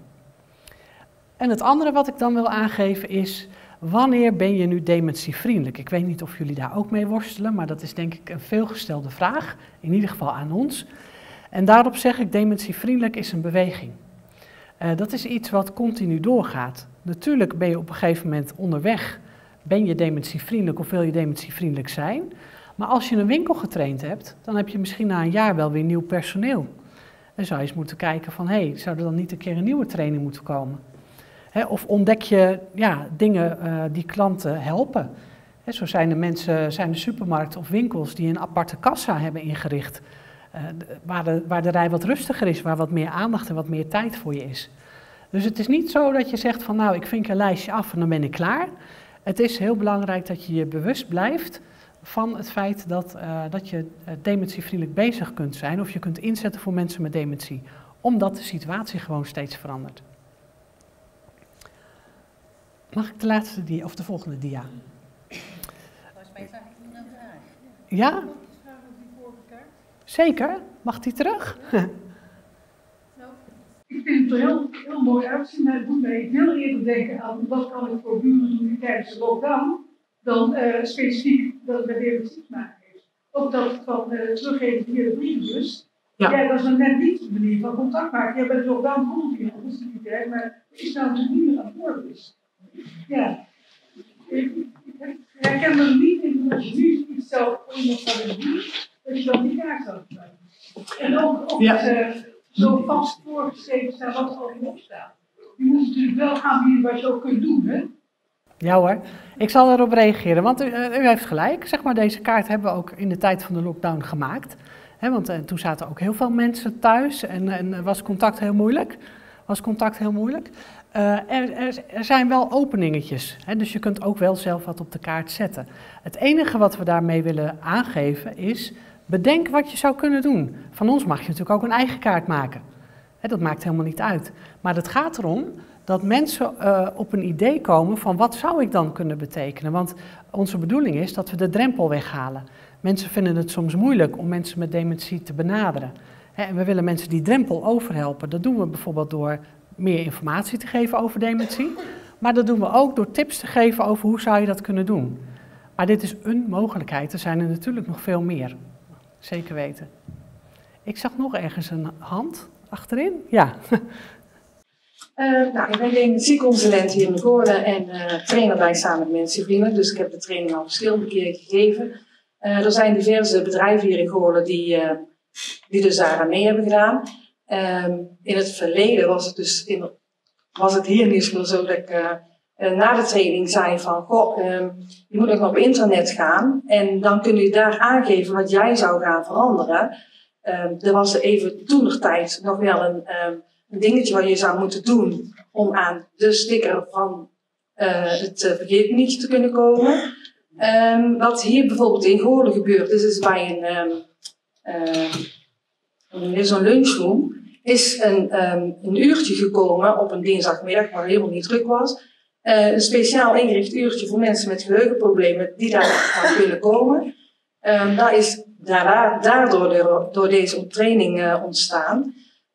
En het andere wat ik dan wil aangeven is, wanneer ben je nu dementievriendelijk? Ik weet niet of jullie daar ook mee worstelen, maar dat is denk ik een veelgestelde vraag, in ieder geval aan ons. En daarop zeg ik, dementievriendelijk is een beweging. Uh, dat is iets wat continu doorgaat. Natuurlijk ben je op een gegeven moment onderweg, ben je dementievriendelijk of wil je dementievriendelijk zijn. Maar als je een winkel getraind hebt, dan heb je misschien na een jaar wel weer nieuw personeel. Dan zou je eens moeten kijken van, hé, hey, zou er dan niet een keer een nieuwe training moeten komen? He, of ontdek je ja, dingen uh, die klanten helpen. He, zo zijn er mensen, zijn er supermarkten of winkels die een aparte kassa hebben ingericht. Uh, waar, de, waar de rij wat rustiger is, waar wat meer aandacht en wat meer tijd voor je is. Dus het is niet zo dat je zegt van, nou, ik vink een lijstje af en dan ben ik klaar. Het is heel belangrijk dat je je bewust blijft van het feit dat, uh, dat je uh, dementievriendelijk bezig kunt zijn of je kunt inzetten voor mensen met dementie. Omdat de situatie gewoon steeds verandert. Mag ik de laatste dia, of de volgende dia? Ja? Zeker. Mag die terug? Ik vind het er heel, heel mooi uitzien. Het doet mij heel eerder denken aan wat kan ik voor buren doen tijdens de lockdown. dan uh, specifiek dat het met dementie te maken heeft. Ook dat van uh, teruggeven via de brievenbus. Ja. ja, dat is dan net niet de manier van contact maken. Je bent er ook wel een bron in, dat is niet tijd, maar het is nou natuurlijk niet meer aan het worden. Ja. Ik, ik herken me niet in dat je nu iets zelf voor iemand zou willen doen, dat je dan niet kaart zou gebruiken. En ook, ook ja. uh, zo vast voorgeschreven staan wat er al op staat. Je moet natuurlijk wel aanbieden wat je ook kunt doen, hè? Ja hoor, ik zal erop reageren, want u, u heeft gelijk. Zeg maar, deze kaart hebben we ook in de tijd van de lockdown gemaakt. He, want uh, toen zaten ook heel veel mensen thuis en, en was contact heel moeilijk. Was contact heel moeilijk. Uh, er, er, er zijn wel openingetjes, hè, dus je kunt ook wel zelf wat op de kaart zetten. Het enige wat we daarmee willen aangeven is, bedenk wat je zou kunnen doen. Van ons mag je natuurlijk ook een eigen kaart maken. Hè, dat maakt helemaal niet uit. Maar het gaat erom dat mensen uh, op een idee komen van wat zou ik dan kunnen betekenen. Want onze bedoeling is dat we de drempel weghalen. Mensen vinden het soms moeilijk om mensen met dementie te benaderen. Hè, en we willen mensen die drempel overhelpen. Dat doen we bijvoorbeeld door meer informatie te geven over dementie. Maar dat doen we ook door tips te geven over hoe zou je dat kunnen doen. Maar dit is een mogelijkheid. Er zijn er natuurlijk nog veel meer. Zeker weten. Ik zag nog ergens een hand achterin. Ja. Uh, nou, ik ben dementieconsulent hier in Goorlen en uh, trainer bij Samen met Mensen Vrienden. Dus ik heb de training al verschillende keren gegeven. Uh, er zijn diverse bedrijven hier in Goorlen die, uh, die dus daaraan mee hebben gedaan. Um, in het verleden was het dus in, was het hier niet zo dat ik uh, uh, na de training zei van, goh, um, je moet ook nog op internet gaan en dan kun je daar aangeven wat jij zou gaan veranderen. Um, er was even toenertijd nog wel een, um, een dingetje wat je zou moeten doen om aan de sticker van uh, het uh, vergeetmenietje te kunnen komen. Um, wat hier bijvoorbeeld in Goorlen gebeurt, is, is bij een, um, uh, zo'n lunchroom, is een, um, een uurtje gekomen op een dinsdagmiddag, waar helemaal niet druk was. Uh, een speciaal ingericht uurtje voor mensen met geheugenproblemen die daar gaan kunnen komen. Um, dat is daarna, daardoor de, door deze training uh, ontstaan.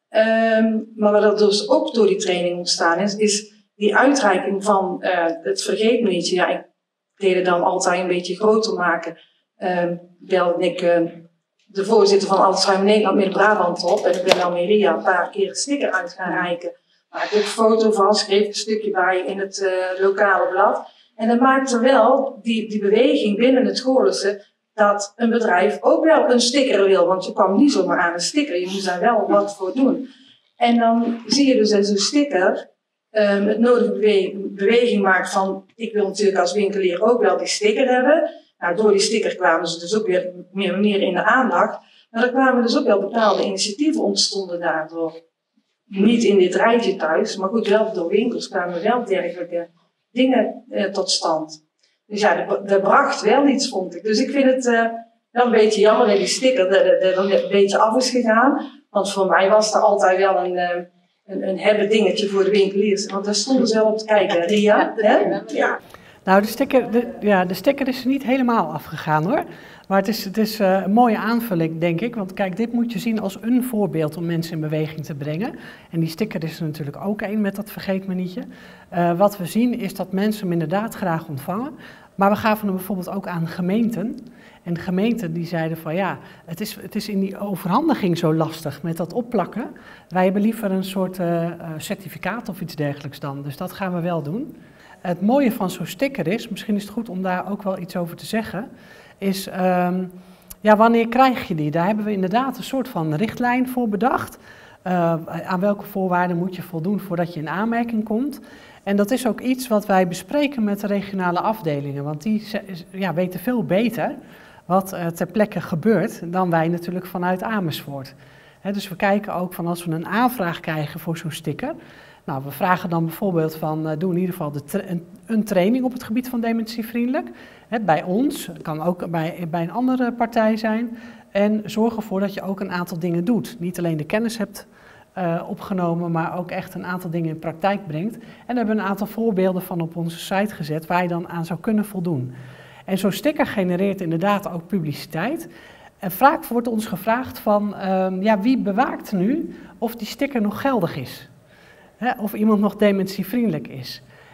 Um, maar wat er dus ook door die training ontstaan is, is die uitreiking van uh, het vergeetmenietje. Ja, ik deed het dan altijd een beetje groter maken. Um, belde ik uh, de voorzitter van Alzheimer Nederland Midden-Brabant op en ik ben dan Maria een paar keer een sticker uit gaan reiken. Maak ik een foto van, schreef een stukje bij in het uh, lokale blad. En dat maakte wel die, die beweging binnen het Goorlense dat een bedrijf ook wel een sticker wil. Want je kwam niet zomaar aan een sticker, je moest daar wel wat voor doen. En dan zie je dus dat zo'n sticker um, het nodige beweging, beweging maakt van, ik wil natuurlijk als winkelier ook wel die sticker hebben. Nou, door die sticker kwamen ze dus ook weer meer, meer in de aandacht. Maar er kwamen dus ook wel bepaalde initiatieven ontstonden daardoor. Niet in dit rijtje thuis, maar goed, wel door winkels kwamen wel dergelijke dingen eh, tot stand. Dus ja, dat, dat bracht wel iets, vond ik. Dus ik vind het uh, wel een beetje jammer dat die sticker er een beetje af is gegaan. Want voor mij was er altijd wel een, een, een hebben dingetje voor de winkeliers. Want daar stonden ze wel op te kijken. Ria, hè? Ja. Nou, de sticker, de, ja, de sticker is er niet helemaal afgegaan hoor. Maar het is, het is uh, een mooie aanvulling, denk ik. Want kijk, dit moet je zien als een voorbeeld om mensen in beweging te brengen. En die sticker is er natuurlijk ook één met dat vergeetmenietje. Uh, wat we zien is dat mensen hem inderdaad graag ontvangen. Maar we gaven hem bijvoorbeeld ook aan gemeenten. En de gemeenten die zeiden van ja, het is, het is in die overhandiging zo lastig met dat opplakken. Wij hebben liever een soort uh, certificaat of iets dergelijks dan. Dus dat gaan we wel doen. Het mooie van zo'n sticker is, misschien is het goed om daar ook wel iets over te zeggen, is um, ja, wanneer krijg je die? Daar hebben we inderdaad een soort van richtlijn voor bedacht. Uh, aan welke voorwaarden moet je voldoen voordat je in aanmerking komt. En dat is ook iets wat wij bespreken met de regionale afdelingen, want die ja, weten veel beter wat uh, ter plekke gebeurt dan wij natuurlijk vanuit Amersfoort. He, dus we kijken ook van als we een aanvraag krijgen voor zo'n sticker. Nou, we vragen dan bijvoorbeeld van, uh, doe in ieder geval de tra een, een training op het gebied van dementievriendelijk. He, bij ons, het kan ook bij, bij een andere partij zijn. En zorg ervoor dat je ook een aantal dingen doet. Niet alleen de kennis hebt uh, opgenomen, maar ook echt een aantal dingen in praktijk brengt. En daar hebben we een aantal voorbeelden van op onze site gezet waar je dan aan zou kunnen voldoen. En zo'n sticker genereert inderdaad ook publiciteit. En vaak wordt ons gevraagd van, um, ja, wie bewaakt nu of die sticker nog geldig is? Hè, of iemand nog dementievriendelijk is.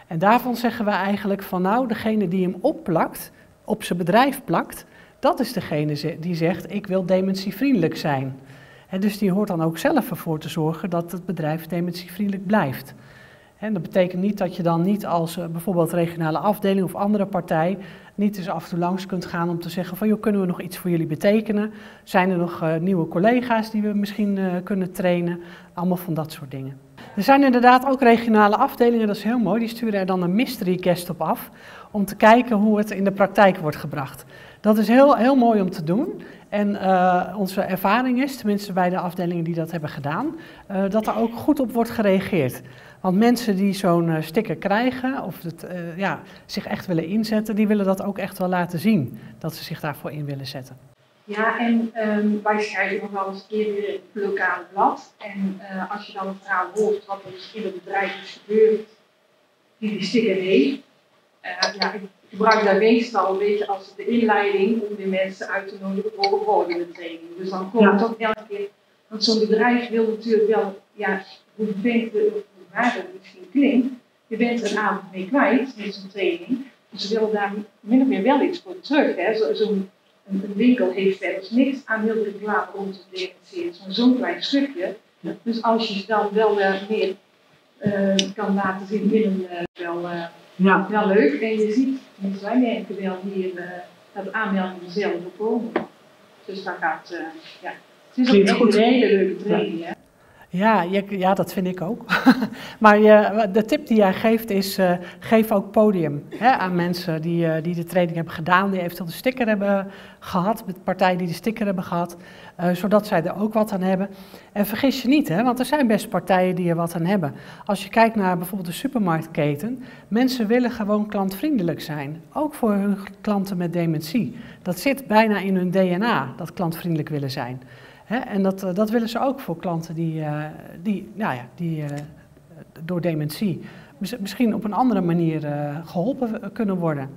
En daarvan zeggen we eigenlijk van nou, degene die hem opplakt, op zijn bedrijf plakt, dat is degene die zegt ik wil dementievriendelijk zijn. En dus die hoort dan ook zelf ervoor te zorgen dat het bedrijf dementievriendelijk blijft. En dat betekent niet dat je dan niet als uh, bijvoorbeeld regionale afdeling of andere partij niet eens af en toe langs kunt gaan om te zeggen van joh, kunnen we nog iets voor jullie betekenen? Zijn er nog uh, nieuwe collega's die we misschien uh, kunnen trainen? Allemaal van dat soort dingen. Er zijn inderdaad ook regionale afdelingen, dat is heel mooi, die sturen er dan een mystery guest op af om te kijken hoe het in de praktijk wordt gebracht. Dat is heel, heel mooi om te doen. En uh, onze ervaring is, tenminste bij de afdelingen die dat hebben gedaan, uh, dat er ook goed op wordt gereageerd. Want mensen die zo'n uh, sticker krijgen of het, uh, ja, zich echt willen inzetten, die willen dat ook echt wel laten zien, dat ze zich daarvoor in willen zetten. Ja, en um, wij schrijven nog wel eens een keer weer een lokaal blad. En uh, als je dan een verhaal hoort wat er dus in het bedrijf is gebeurd, die die sticker heeft, uh, ja, ik gebruik daar meestal een beetje als de inleiding om de mensen uit te nodigen voor een volgende training. Dus dan komt het toch elke keer, want zo'n bedrijf wil natuurlijk wel, ja, hoe vervelend of hoe waar het misschien klinkt, je bent er een avond mee kwijt met zo'n training. Dus ze willen daar min of meer wel iets voor terug. Hè. Zo, zo'n een, een winkel heeft wel eens niks aan heel de reclame rond te demonstreren, zo'n zo'n klein stukje. Ja. Dus als je zelf wel uh, meer uh, kan laten zien, binnen uh, wel, uh, ja. wel leuk. En je ziet, dus wij merken wel hier uh, dat aanmeldingen zelf komen. Dus daar gaat, uh, ja. Het is ook echt goed. Een hele leuke training, hè. Ja, je, ja, dat vind ik ook. Maar je, de tip die jij geeft is, uh, geef ook podium hè, aan mensen die, uh, die de training hebben gedaan, die eventueel de sticker hebben gehad, met partijen die de sticker hebben gehad, uh, zodat zij er ook wat aan hebben. En vergis je niet, hè, want er zijn best partijen die er wat aan hebben. Als je kijkt naar bijvoorbeeld de supermarktketen, mensen willen gewoon klantvriendelijk zijn, ook voor hun klanten met dementie. Dat zit bijna in hun D N A, dat klantvriendelijk willen zijn. He, en dat, dat willen ze ook voor klanten die, uh, die, nou ja, die uh, door dementie misschien op een andere manier uh, geholpen kunnen worden.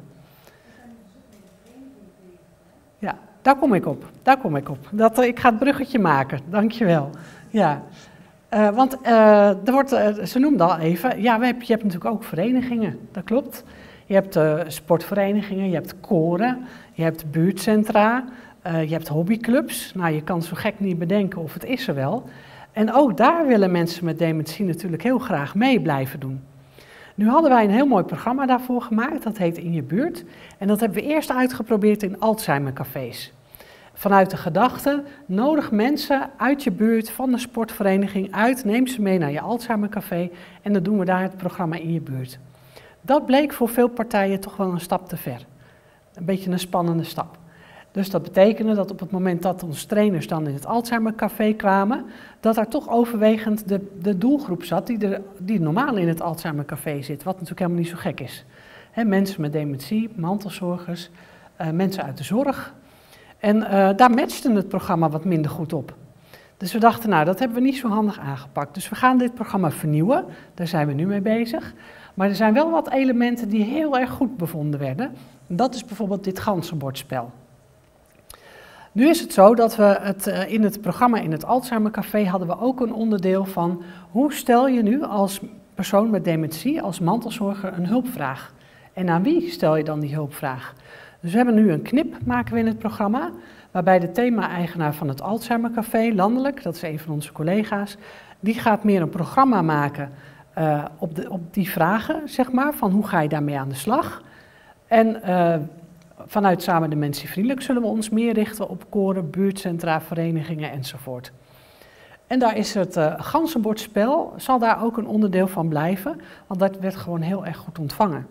Ja, daar kom ik op. Daar kom ik op. Dat, uh, ik ga het bruggetje maken, dankjewel. Ja. Uh, want uh, er wordt, uh, ze noemde al even, ja, we hebben, je hebt natuurlijk ook verenigingen, dat klopt. Je hebt uh, sportverenigingen, je hebt koren, je hebt buurtcentra. Uh, je hebt hobbyclubs, nou je kan zo gek niet bedenken of het is er wel. En ook daar willen mensen met dementie natuurlijk heel graag mee blijven doen. Nu hadden wij een heel mooi programma daarvoor gemaakt, dat heet In je buurt. En dat hebben we eerst uitgeprobeerd in Alzheimercafés. Vanuit de gedachte, nodig mensen uit je buurt, van de sportvereniging uit, neem ze mee naar je Alzheimercafé en dan doen we daar het programma In je buurt. Dat bleek voor veel partijen toch wel een stap te ver. Een beetje een spannende stap. Dus dat betekende dat op het moment dat onze trainers dan in het Alzheimercafé kwamen, dat daar toch overwegend de, de doelgroep zat die, er, die normaal in het Alzheimercafé zit, wat natuurlijk helemaal niet zo gek is. He, mensen met dementie, mantelzorgers, uh, mensen uit de zorg. En uh, daar matchte het programma wat minder goed op. Dus we dachten, nou, dat hebben we niet zo handig aangepakt. Dus we gaan dit programma vernieuwen, daar zijn we nu mee bezig. Maar er zijn wel wat elementen die heel erg goed bevonden werden. Dat is bijvoorbeeld dit ganzenbordspel. Nu is het zo dat we het, uh, in het programma in het Alzheimercafé hadden we ook een onderdeel van hoe stel je nu als persoon met dementie, als mantelzorger, een hulpvraag. En aan wie stel je dan die hulpvraag? Dus we hebben nu een knip, maken we in het programma, waarbij de thema-eigenaar van het Alzheimercafé, landelijk, dat is een van onze collega's, die gaat meer een programma maken uh, op, de, op die vragen, zeg maar, van hoe ga je daarmee aan de slag. En uh, vanuit Samen Dementievriendelijk zullen we ons meer richten op koren, buurtcentra, verenigingen enzovoort. En daar is het uh, ganzenbordspel, zal daar ook een onderdeel van blijven, want dat werd gewoon heel erg goed ontvangen.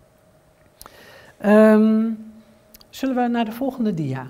Um, zullen we naar de volgende dia?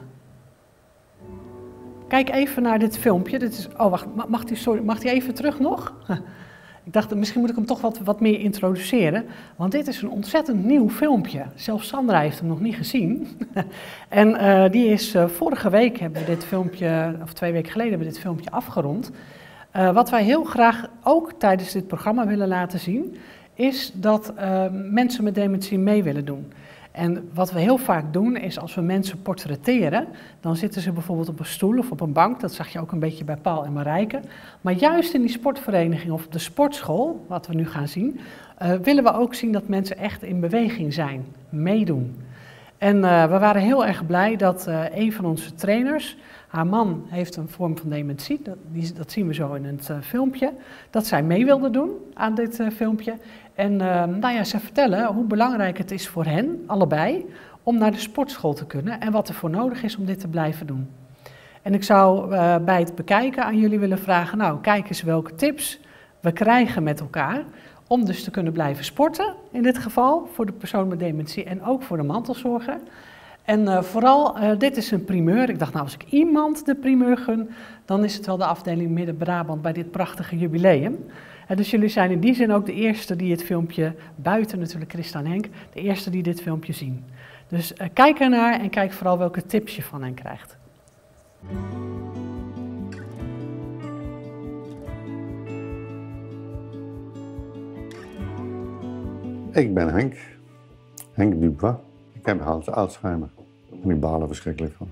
Kijk even naar dit filmpje. Dit is, oh, wacht, mag die, sorry, mag die even terug nog? Ik dacht, misschien moet ik hem toch wat, wat meer introduceren, want dit is een ontzettend nieuw filmpje. Zelfs Sandra heeft hem nog niet gezien. En uh, die is, uh, vorige week hebben we dit filmpje, of twee weken geleden hebben we dit filmpje afgerond. Uh, wat wij heel graag ook tijdens dit programma willen laten zien, is dat uh, mensen met dementie mee willen doen. En wat we heel vaak doen is als we mensen portretteren, dan zitten ze bijvoorbeeld op een stoel of op een bank. Dat zag je ook een beetje bij Paul en Marijke. Maar juist in die sportvereniging of op de sportschool, wat we nu gaan zien, uh, willen we ook zien dat mensen echt in beweging zijn, meedoen. En uh, we waren heel erg blij dat uh, een van onze trainers, haar man heeft een vorm van dementie, dat, die, dat zien we zo in het uh, filmpje, dat zij mee wilde doen aan dit uh, filmpje. En uh, nou ja, ze vertellen hoe belangrijk het is voor hen, allebei, om naar de sportschool te kunnen en wat er voor nodig is om dit te blijven doen. En ik zou uh, bij het bekijken aan jullie willen vragen, nou kijk eens welke tips we krijgen met elkaar om dus te kunnen blijven sporten, in dit geval, voor de persoon met dementie en ook voor de mantelzorger. En uh, vooral, uh, dit is een primeur. Ik dacht, nou, als ik iemand de primeur gun, dan is het wel de afdeling Midden-Brabant bij dit prachtige jubileum. En dus jullie zijn in die zin ook de eerste die het filmpje, buiten natuurlijk Christa en Henk, de eerste die dit filmpje zien. Dus uh, kijk ernaar en kijk vooral welke tips je van hen krijgt. Ik ben Henk, Henk Dubois. Ik heb Alzheimer en ik baal er verschrikkelijk van.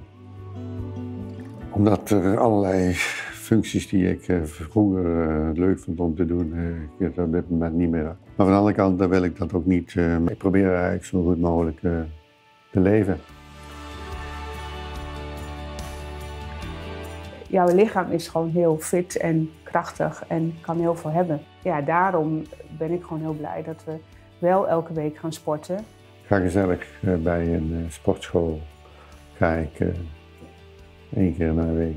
Omdat er allerlei functies die ik uh, vroeger uh, leuk vond om te doen, uh, ik er op dit moment niet meer. Maar van de andere kant wil ik dat ook niet. Uh, ik probeer eigenlijk zo goed mogelijk uh, te leven. Jouw lichaam is gewoon heel fit en krachtig en kan heel veel hebben. Ja, daarom ben ik gewoon heel blij dat we wel elke week gaan sporten. Ik ga gezellig uh, bij een uh, sportschool. Ga ik uh, één keer na de week.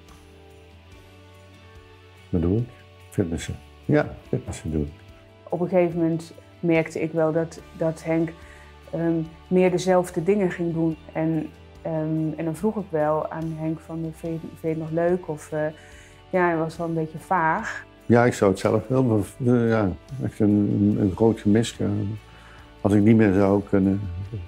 Wat doe ik? Fitnessen. Ja, fitnessen doe ik. Op een gegeven moment merkte ik wel dat, dat Henk um, meer dezelfde dingen ging doen. En, um, en dan vroeg ik wel aan Henk van, vind je het nog leuk? Of uh, ja, hij was wel een beetje vaag. Ja, ik zou het zelf wel, maar uh, ja, echt een, een, een groot gemis gaan. Als ik niet meer zou kunnen,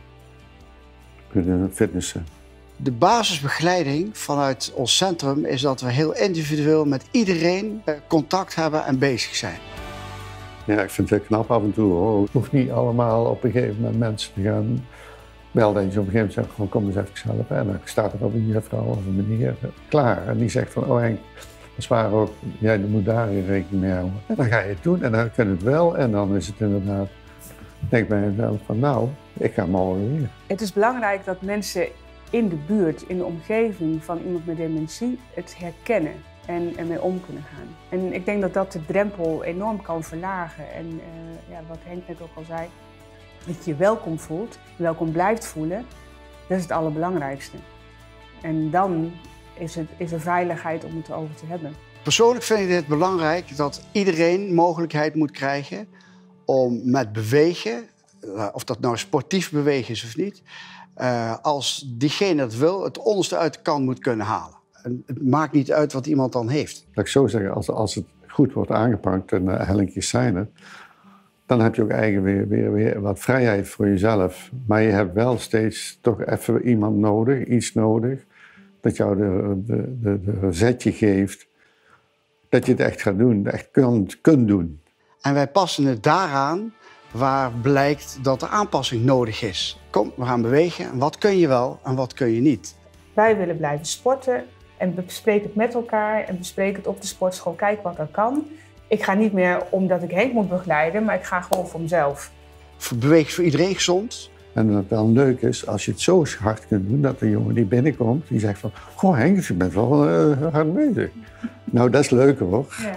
kunnen fitnessen. De basisbegeleiding vanuit ons centrum is dat we heel individueel met iedereen contact hebben en bezig zijn. Ja, ik vind het knap af en toe hoor. Het hoeft niet allemaal op een gegeven moment mensen te gaan belden. Dat je op een gegeven moment zegt van kom eens even zelf. En dan staat er ook een juffrouw of een meneer klaar. En die zegt van oh Henk, dat is waar ook, jij moet daar rekening mee houden. En dan ga je het doen en dan kan het wel. En dan is het inderdaad, denk bij jezelf van nou, ik ga morgen weer. Het is belangrijk dat mensen in de buurt, in de omgeving van iemand met dementie het herkennen en ermee om kunnen gaan. En ik denk dat dat de drempel enorm kan verlagen. En uh, ja, wat Henk net ook al zei, dat je je welkom voelt, je welkom blijft voelen, dat is het allerbelangrijkste. En dan is, het, is er veiligheid om het erover te hebben. Persoonlijk vind ik het belangrijk dat iedereen mogelijkheid moet krijgen om met bewegen, of dat nou sportief bewegen is of niet, Uh, als diegene het wil, het onderste uit de kan moet kunnen halen. En het maakt niet uit wat iemand dan heeft. Laat ik zo zeggen, als, als het goed wordt aangepakt en uh, hellinkjes zijn er, dan heb je ook eigenlijk weer, weer, weer wat vrijheid voor jezelf. Maar je hebt wel steeds toch even iemand nodig, iets nodig, dat jou de, de, de, de zetje geeft, dat je het echt gaat doen, echt kunt, kunt doen. En wij passen het daaraan waar blijkt dat er aanpassing nodig is. Kom, we gaan bewegen. En wat kun je wel en wat kun je niet? Wij willen blijven sporten en bespreken het met elkaar en bespreken het op de sportschool. Kijk wat er kan. Ik ga niet meer omdat ik Henk moet begeleiden, maar ik ga gewoon voor mezelf. Bewegen is voor iedereen gezond. En wat dan leuk is, als je het zo hard kunt doen, dat de jongen die binnenkomt, die zegt van, goh Henk, je bent wel uh, hard bezig. Nou, dat is leuker hoor. Ja.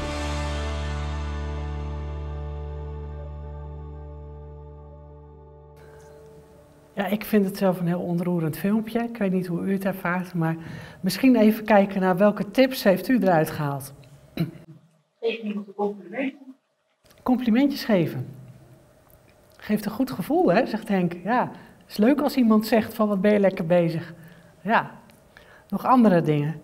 Ja, ik vind het zelf een heel ontroerend filmpje. Ik weet niet hoe u het ervaart, maar misschien even kijken naar welke tips heeft u eruit gehaald. Geef iemand een compliment. Complimentjes geven. Geeft een goed gevoel, hè, zegt Henk. Ja, het is leuk als iemand zegt van wat ben je lekker bezig. Ja, nog andere dingen.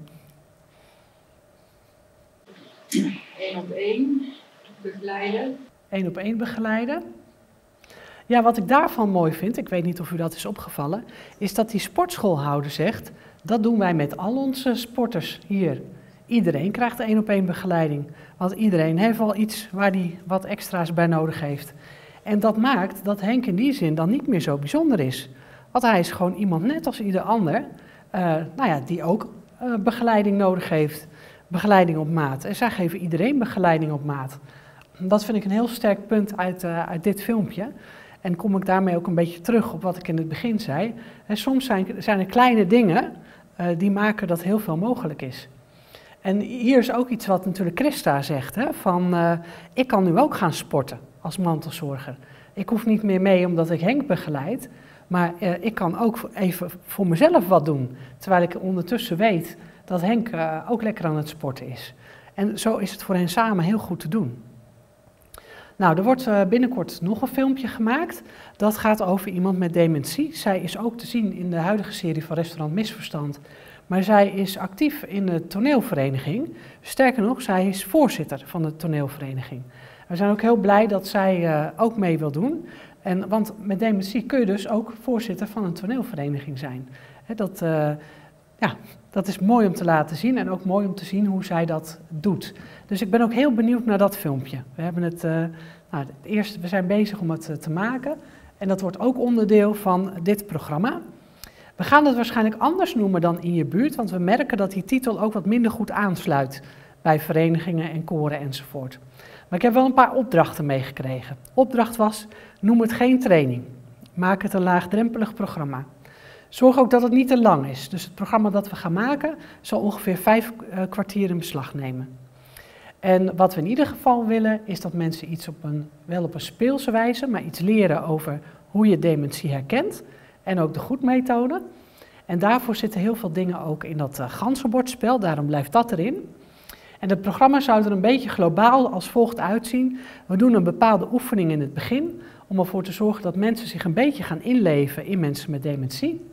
Eén op één begeleiden. Eén op één begeleiden. Ja, wat ik daarvan mooi vind, ik weet niet of u dat is opgevallen, is dat die sportschoolhouder zegt, dat doen wij met al onze sporters hier. Iedereen krijgt één op één begeleiding, want iedereen heeft wel iets waar hij wat extra's bij nodig heeft. En dat maakt dat Henk in die zin dan niet meer zo bijzonder is. Want hij is gewoon iemand net als ieder ander, uh, nou ja, die ook uh, begeleiding nodig heeft. Begeleiding op maat. En zij geven iedereen begeleiding op maat. Dat vind ik een heel sterk punt uit, uh, uit dit filmpje. En kom ik daarmee ook een beetje terug op wat ik in het begin zei. En soms zijn, zijn er kleine dingen uh, die maken dat heel veel mogelijk is. En hier is ook iets wat natuurlijk Christa zegt. Hè, van, uh, ik kan nu ook gaan sporten als mantelzorger. Ik hoef niet meer mee omdat ik Henk begeleid. Maar uh, ik kan ook even voor mezelf wat doen. Terwijl ik ondertussen weet dat Henk uh, ook lekker aan het sporten is. En zo is het voor hen samen heel goed te doen. Nou, er wordt uh, binnenkort nog een filmpje gemaakt. Dat gaat over iemand met dementie. Zij is ook te zien in de huidige serie van Restaurant Misverstand. Maar zij is actief in de toneelvereniging. Sterker nog, zij is voorzitter van de toneelvereniging. We zijn ook heel blij dat zij uh, ook mee wil doen. En, want met dementie kun je dus ook voorzitter van een toneelvereniging zijn. He, dat, uh, ja, dat is mooi om te laten zien en ook mooi om te zien hoe zij dat doet. Dus ik ben ook heel benieuwd naar dat filmpje. We, hebben het, uh, nou, het eerste, we zijn bezig om het uh, te maken en dat wordt ook onderdeel van dit programma. We gaan het waarschijnlijk anders noemen dan In je buurt, want we merken dat die titel ook wat minder goed aansluit bij verenigingen en koren enzovoort. Maar ik heb wel een paar opdrachten meegekregen. Opdracht was, noem het geen training. Maak het een laagdrempelig programma. Zorg ook dat het niet te lang is. Dus het programma dat we gaan maken zal ongeveer vijf uh, kwartier in beslag nemen. En wat we in ieder geval willen is dat mensen iets op een, wel op een speelse wijze, maar iets leren over hoe je dementie herkent. En ook de goedmethode. En daarvoor zitten heel veel dingen ook in dat uh, ganzenbordspel, daarom blijft dat erin. En het programma zou er een beetje globaal als volgt uitzien. We doen een bepaalde oefening in het begin, om ervoor te zorgen dat mensen zich een beetje gaan inleven in mensen met dementie.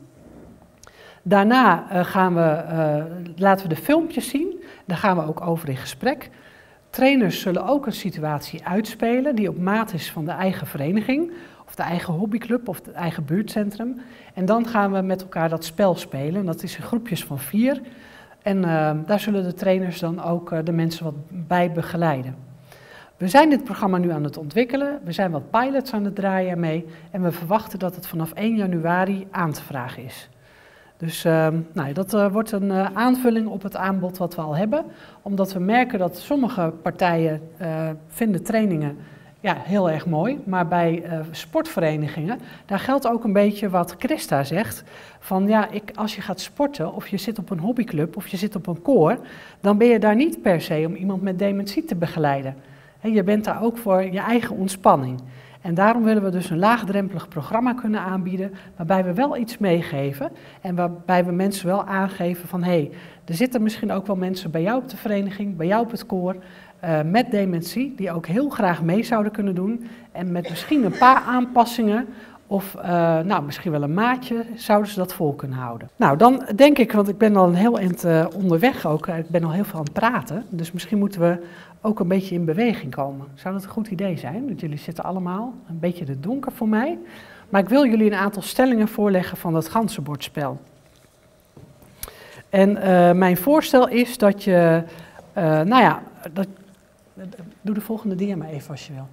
Daarna uh, gaan we, uh, laten we de filmpjes zien, daar gaan we ook over in gesprek. Trainers zullen ook een situatie uitspelen die op maat is van de eigen vereniging, of de eigen hobbyclub of het eigen buurtcentrum. En dan gaan we met elkaar dat spel spelen, en dat is in groepjes van vier. En uh, daar zullen de trainers dan ook uh, de mensen wat bij begeleiden. We zijn dit programma nu aan het ontwikkelen, we zijn wat pilots aan het draaien ermee en we verwachten dat het vanaf één januari aan te vragen is. Dus uh, nou, dat uh, wordt een uh, aanvulling op het aanbod wat we al hebben, omdat we merken dat sommige partijen uh, vinden trainingen ja, heel erg mooi, maar bij uh, sportverenigingen, daar geldt ook een beetje wat Christa zegt, van ja, ik, als je gaat sporten of je zit op een hobbyclub of je zit op een koor, dan ben je daar niet per se om iemand met dementie te begeleiden. He, je bent daar ook voor je eigen ontspanning. En daarom willen we dus een laagdrempelig programma kunnen aanbieden, waarbij we wel iets meegeven en waarbij we mensen wel aangeven van hé, hey, er zitten misschien ook wel mensen bij jou op de vereniging, bij jou op het koor, uh, met dementie, die ook heel graag mee zouden kunnen doen en met misschien een paar aanpassingen of uh, nou, misschien wel een maatje zouden ze dat vol kunnen houden. Nou, dan denk ik, want ik ben al een heel eind uh, onderweg ook, uh, ik ben al heel veel aan het praten, dus misschien moeten we ook een beetje in beweging komen. Zou dat een goed idee zijn? Want jullie zitten allemaal een beetje in het donker voor mij. Maar ik wil jullie een aantal stellingen voorleggen van dat ganzenbordspel. En uh, mijn voorstel is dat je, uh, nou ja, dat, doe de volgende dia maar even als je wil.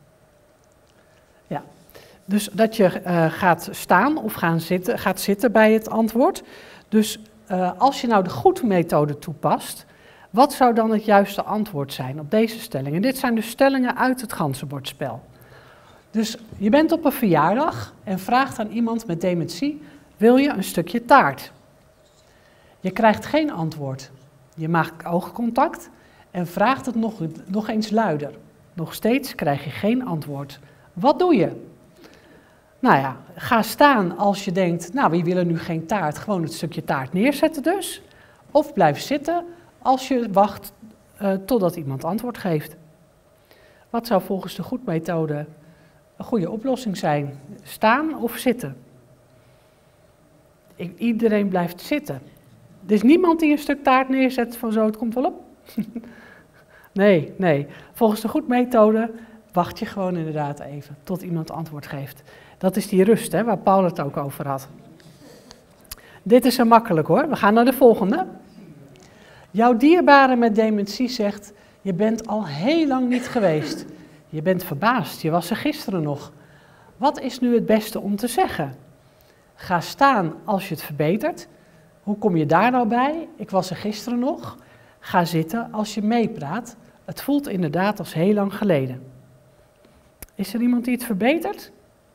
Ja, dus dat je uh, gaat staan of gaan zitten, gaat zitten bij het antwoord. Dus uh, als je nou de goedmethode toepast, wat zou dan het juiste antwoord zijn op deze stellingen? Dit zijn dus stellingen uit het ganzenbordspel. Dus je bent op een verjaardag en vraagt aan iemand met dementie, wil je een stukje taart? Je krijgt geen antwoord. Je maakt oogcontact en vraagt het nog, nog eens luider. Nog steeds krijg je geen antwoord. Wat doe je? Nou ja, ga staan als je denkt, nou wie wil er nu geen taart? Gewoon het stukje taart neerzetten dus. Of blijf zitten als je wacht uh, totdat iemand antwoord geeft. Wat zou volgens de goedmethode een goede oplossing zijn? Staan of zitten? Ik, iedereen blijft zitten. Er is niemand die een stuk taart neerzet van zo, het komt wel op. nee, nee. Volgens de goedmethode wacht je gewoon inderdaad even tot iemand antwoord geeft. Dat is die rust, hè, waar Paul het ook over had. Dit is er makkelijk hoor. We gaan naar de volgende. Jouw dierbare met dementie zegt, je bent al heel lang niet geweest. Je bent verbaasd, je was er gisteren nog. Wat is nu het beste om te zeggen? Ga staan als je het verbetert. Hoe kom je daar nou bij? Ik was er gisteren nog. Ga zitten als je meepraat. Het voelt inderdaad als heel lang geleden. Is er iemand die het verbetert?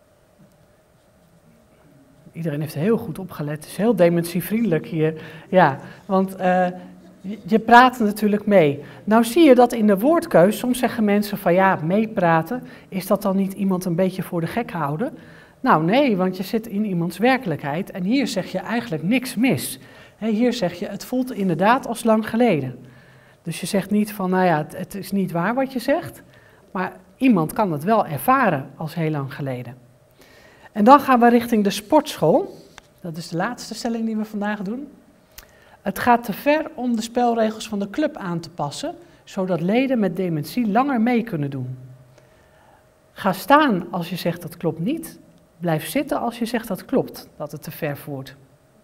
Iedereen heeft heel goed opgelet. Het is heel dementievriendelijk hier. Ja, want uh, je praat natuurlijk mee. Nou zie je dat in de woordkeus, soms zeggen mensen van ja, meepraten, is dat dan niet iemand een beetje voor de gek houden? Nou nee, want je zit in iemands werkelijkheid en hier zeg je eigenlijk niks mis. He, hier zeg je, het voelt inderdaad als lang geleden. Dus je zegt niet van, nou ja, het, het is niet waar wat je zegt, maar iemand kan het wel ervaren als heel lang geleden. En dan gaan we richting de sportschool. Dat is de laatste stelling die we vandaag doen. Het gaat te ver om de spelregels van de club aan te passen, zodat leden met dementie langer mee kunnen doen. Ga staan als je zegt dat klopt niet. Blijf zitten als je zegt dat klopt, dat het te ver voert.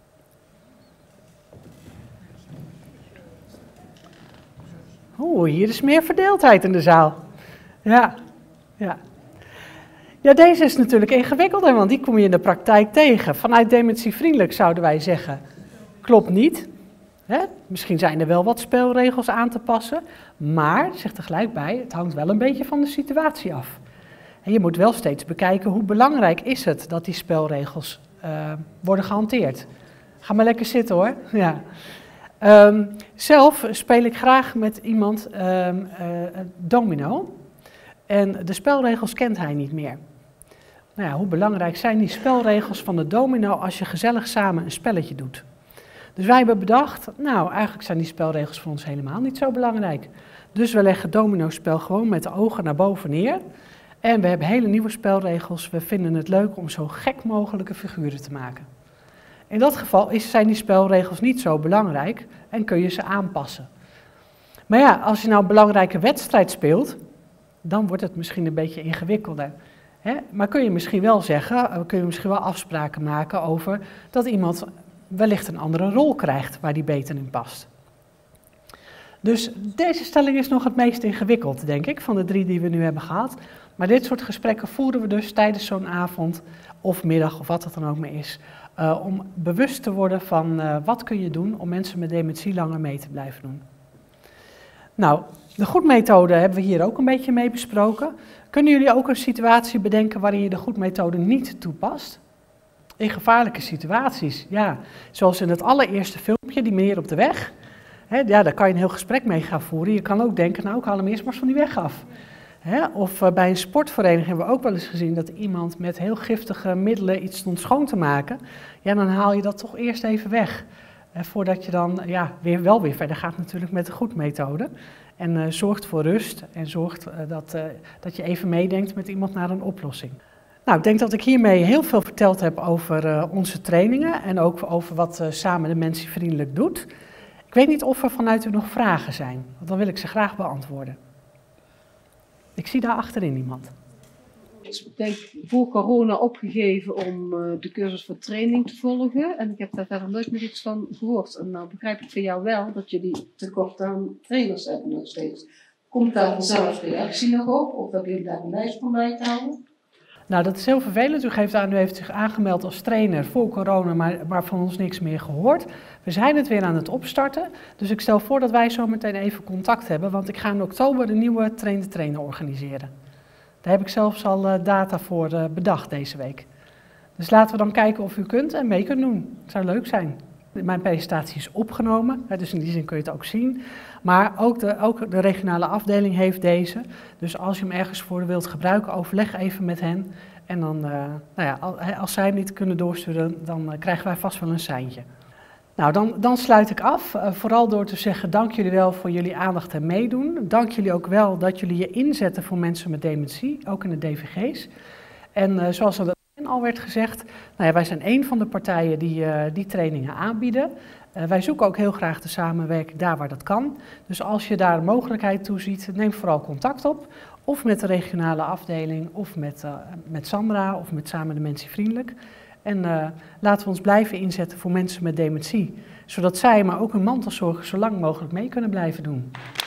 Oeh, hier is meer verdeeldheid in de zaal. Ja, ja. Ja, deze is natuurlijk ingewikkelder, want die kom je in de praktijk tegen. Vanuit dementievriendelijk zouden wij zeggen, klopt niet. Hè? Misschien zijn er wel wat spelregels aan te passen, maar, zeg er gelijk bij, het hangt wel een beetje van de situatie af. En je moet wel steeds bekijken hoe belangrijk is het dat die spelregels uh, worden gehanteerd. Ga maar lekker zitten hoor. Ja. Um, zelf speel ik graag met iemand um, uh, domino en de spelregels kent hij niet meer. Nou ja, hoe belangrijk zijn die spelregels van de domino als je gezellig samen een spelletje doet? Dus wij hebben bedacht, nou eigenlijk zijn die spelregels voor ons helemaal niet zo belangrijk. Dus we leggen het domino-spel gewoon met de ogen naar boven neer. En we hebben hele nieuwe spelregels. We vinden het leuk om zo gek mogelijke figuren te maken. In dat geval is, zijn die spelregels niet zo belangrijk en kun je ze aanpassen. Maar ja, als je nou een belangrijke wedstrijd speelt, dan wordt het misschien een beetje ingewikkelder. Hè? Maar kun je misschien wel zeggen, kun je misschien wel afspraken maken over dat iemand wellicht een andere rol krijgt waar die beter in past. Dus deze stelling is nog het meest ingewikkeld, denk ik, van de drie die we nu hebben gehad. Maar dit soort gesprekken voeren we dus tijdens zo'n avond of middag of wat het dan ook maar is. Uh, om bewust te worden van uh, wat kun je doen om mensen met dementie langer mee te blijven doen. Nou, de goedmethode hebben we hier ook een beetje mee besproken. Kunnen jullie ook een situatie bedenken waarin je de goedmethode niet toepast? In gevaarlijke situaties, ja. Zoals in het allereerste filmpje, die meneer op de weg. He, ja, daar kan je een heel gesprek mee gaan voeren. Je kan ook denken, nou ik haal hem eerst maar van die weg af. He, of uh, bij een sportvereniging hebben we ook wel eens gezien dat iemand met heel giftige middelen iets stond schoon te maken. Ja, dan haal je dat toch eerst even weg. Uh, voordat je dan ja, weer, wel weer verder gaat natuurlijk met de goedmethode. En uh, zorgt voor rust en zorgt uh, dat, uh, dat je even meedenkt met iemand naar een oplossing. Nou, ik denk dat ik hiermee heel veel verteld heb over uh, onze trainingen en ook over wat uh, Samen Dementievriendelijk doet. Ik weet niet of er vanuit u nog vragen zijn, want dan wil ik ze graag beantwoorden. Ik zie daar achterin iemand. Ik denk voor corona opgegeven om uh, de cursus voor training te volgen. En ik heb daar verder nooit meer iets van gehoord. En nou begrijp ik van jou wel dat jullie tekort aan trainers hebben nog steeds. Komt daar vanzelf reactie nog op? Of hebben jullie daar een lijst van bij te houden? Nou, dat is heel vervelend. U geeft aan, u heeft zich aangemeld als trainer voor corona, maar, maar van ons niks meer gehoord. We zijn het weer aan het opstarten. Dus ik stel voor dat wij zo meteen even contact hebben, want ik ga in oktober de nieuwe Train de Trainer organiseren. Daar heb ik zelfs al uh, data voor uh, bedacht deze week. Dus laten we dan kijken of u kunt en mee kunt doen. Het zou leuk zijn. Mijn presentatie is opgenomen, hè, dus in die zin kun je het ook zien. Maar ook de, ook de regionale afdeling heeft deze. Dus als je hem ergens voor wilt gebruiken, overleg even met hen. En dan, uh, nou ja, als zij hem niet kunnen doorsturen, dan uh, krijgen wij vast wel een seintje. Nou, dan, dan sluit ik af. Uh, vooral door te zeggen, dank jullie wel voor jullie aandacht en meedoen. Dank jullie ook wel dat jullie je inzetten voor mensen met dementie, ook in de D V G's. En uh, zoals er al werd gezegd, nou ja, wij zijn één van de partijen die uh, die trainingen aanbieden. Uh, wij zoeken ook heel graag de samenwerking daar waar dat kan. Dus als je daar een mogelijkheid toe ziet, neem vooral contact op. Of met de regionale afdeling, of met, uh, met Sandra, of met Samen Dementievriendelijk. En uh, laten we ons blijven inzetten voor mensen met dementie. Zodat zij, maar ook hun mantelzorgers, zo lang mogelijk mee kunnen blijven doen.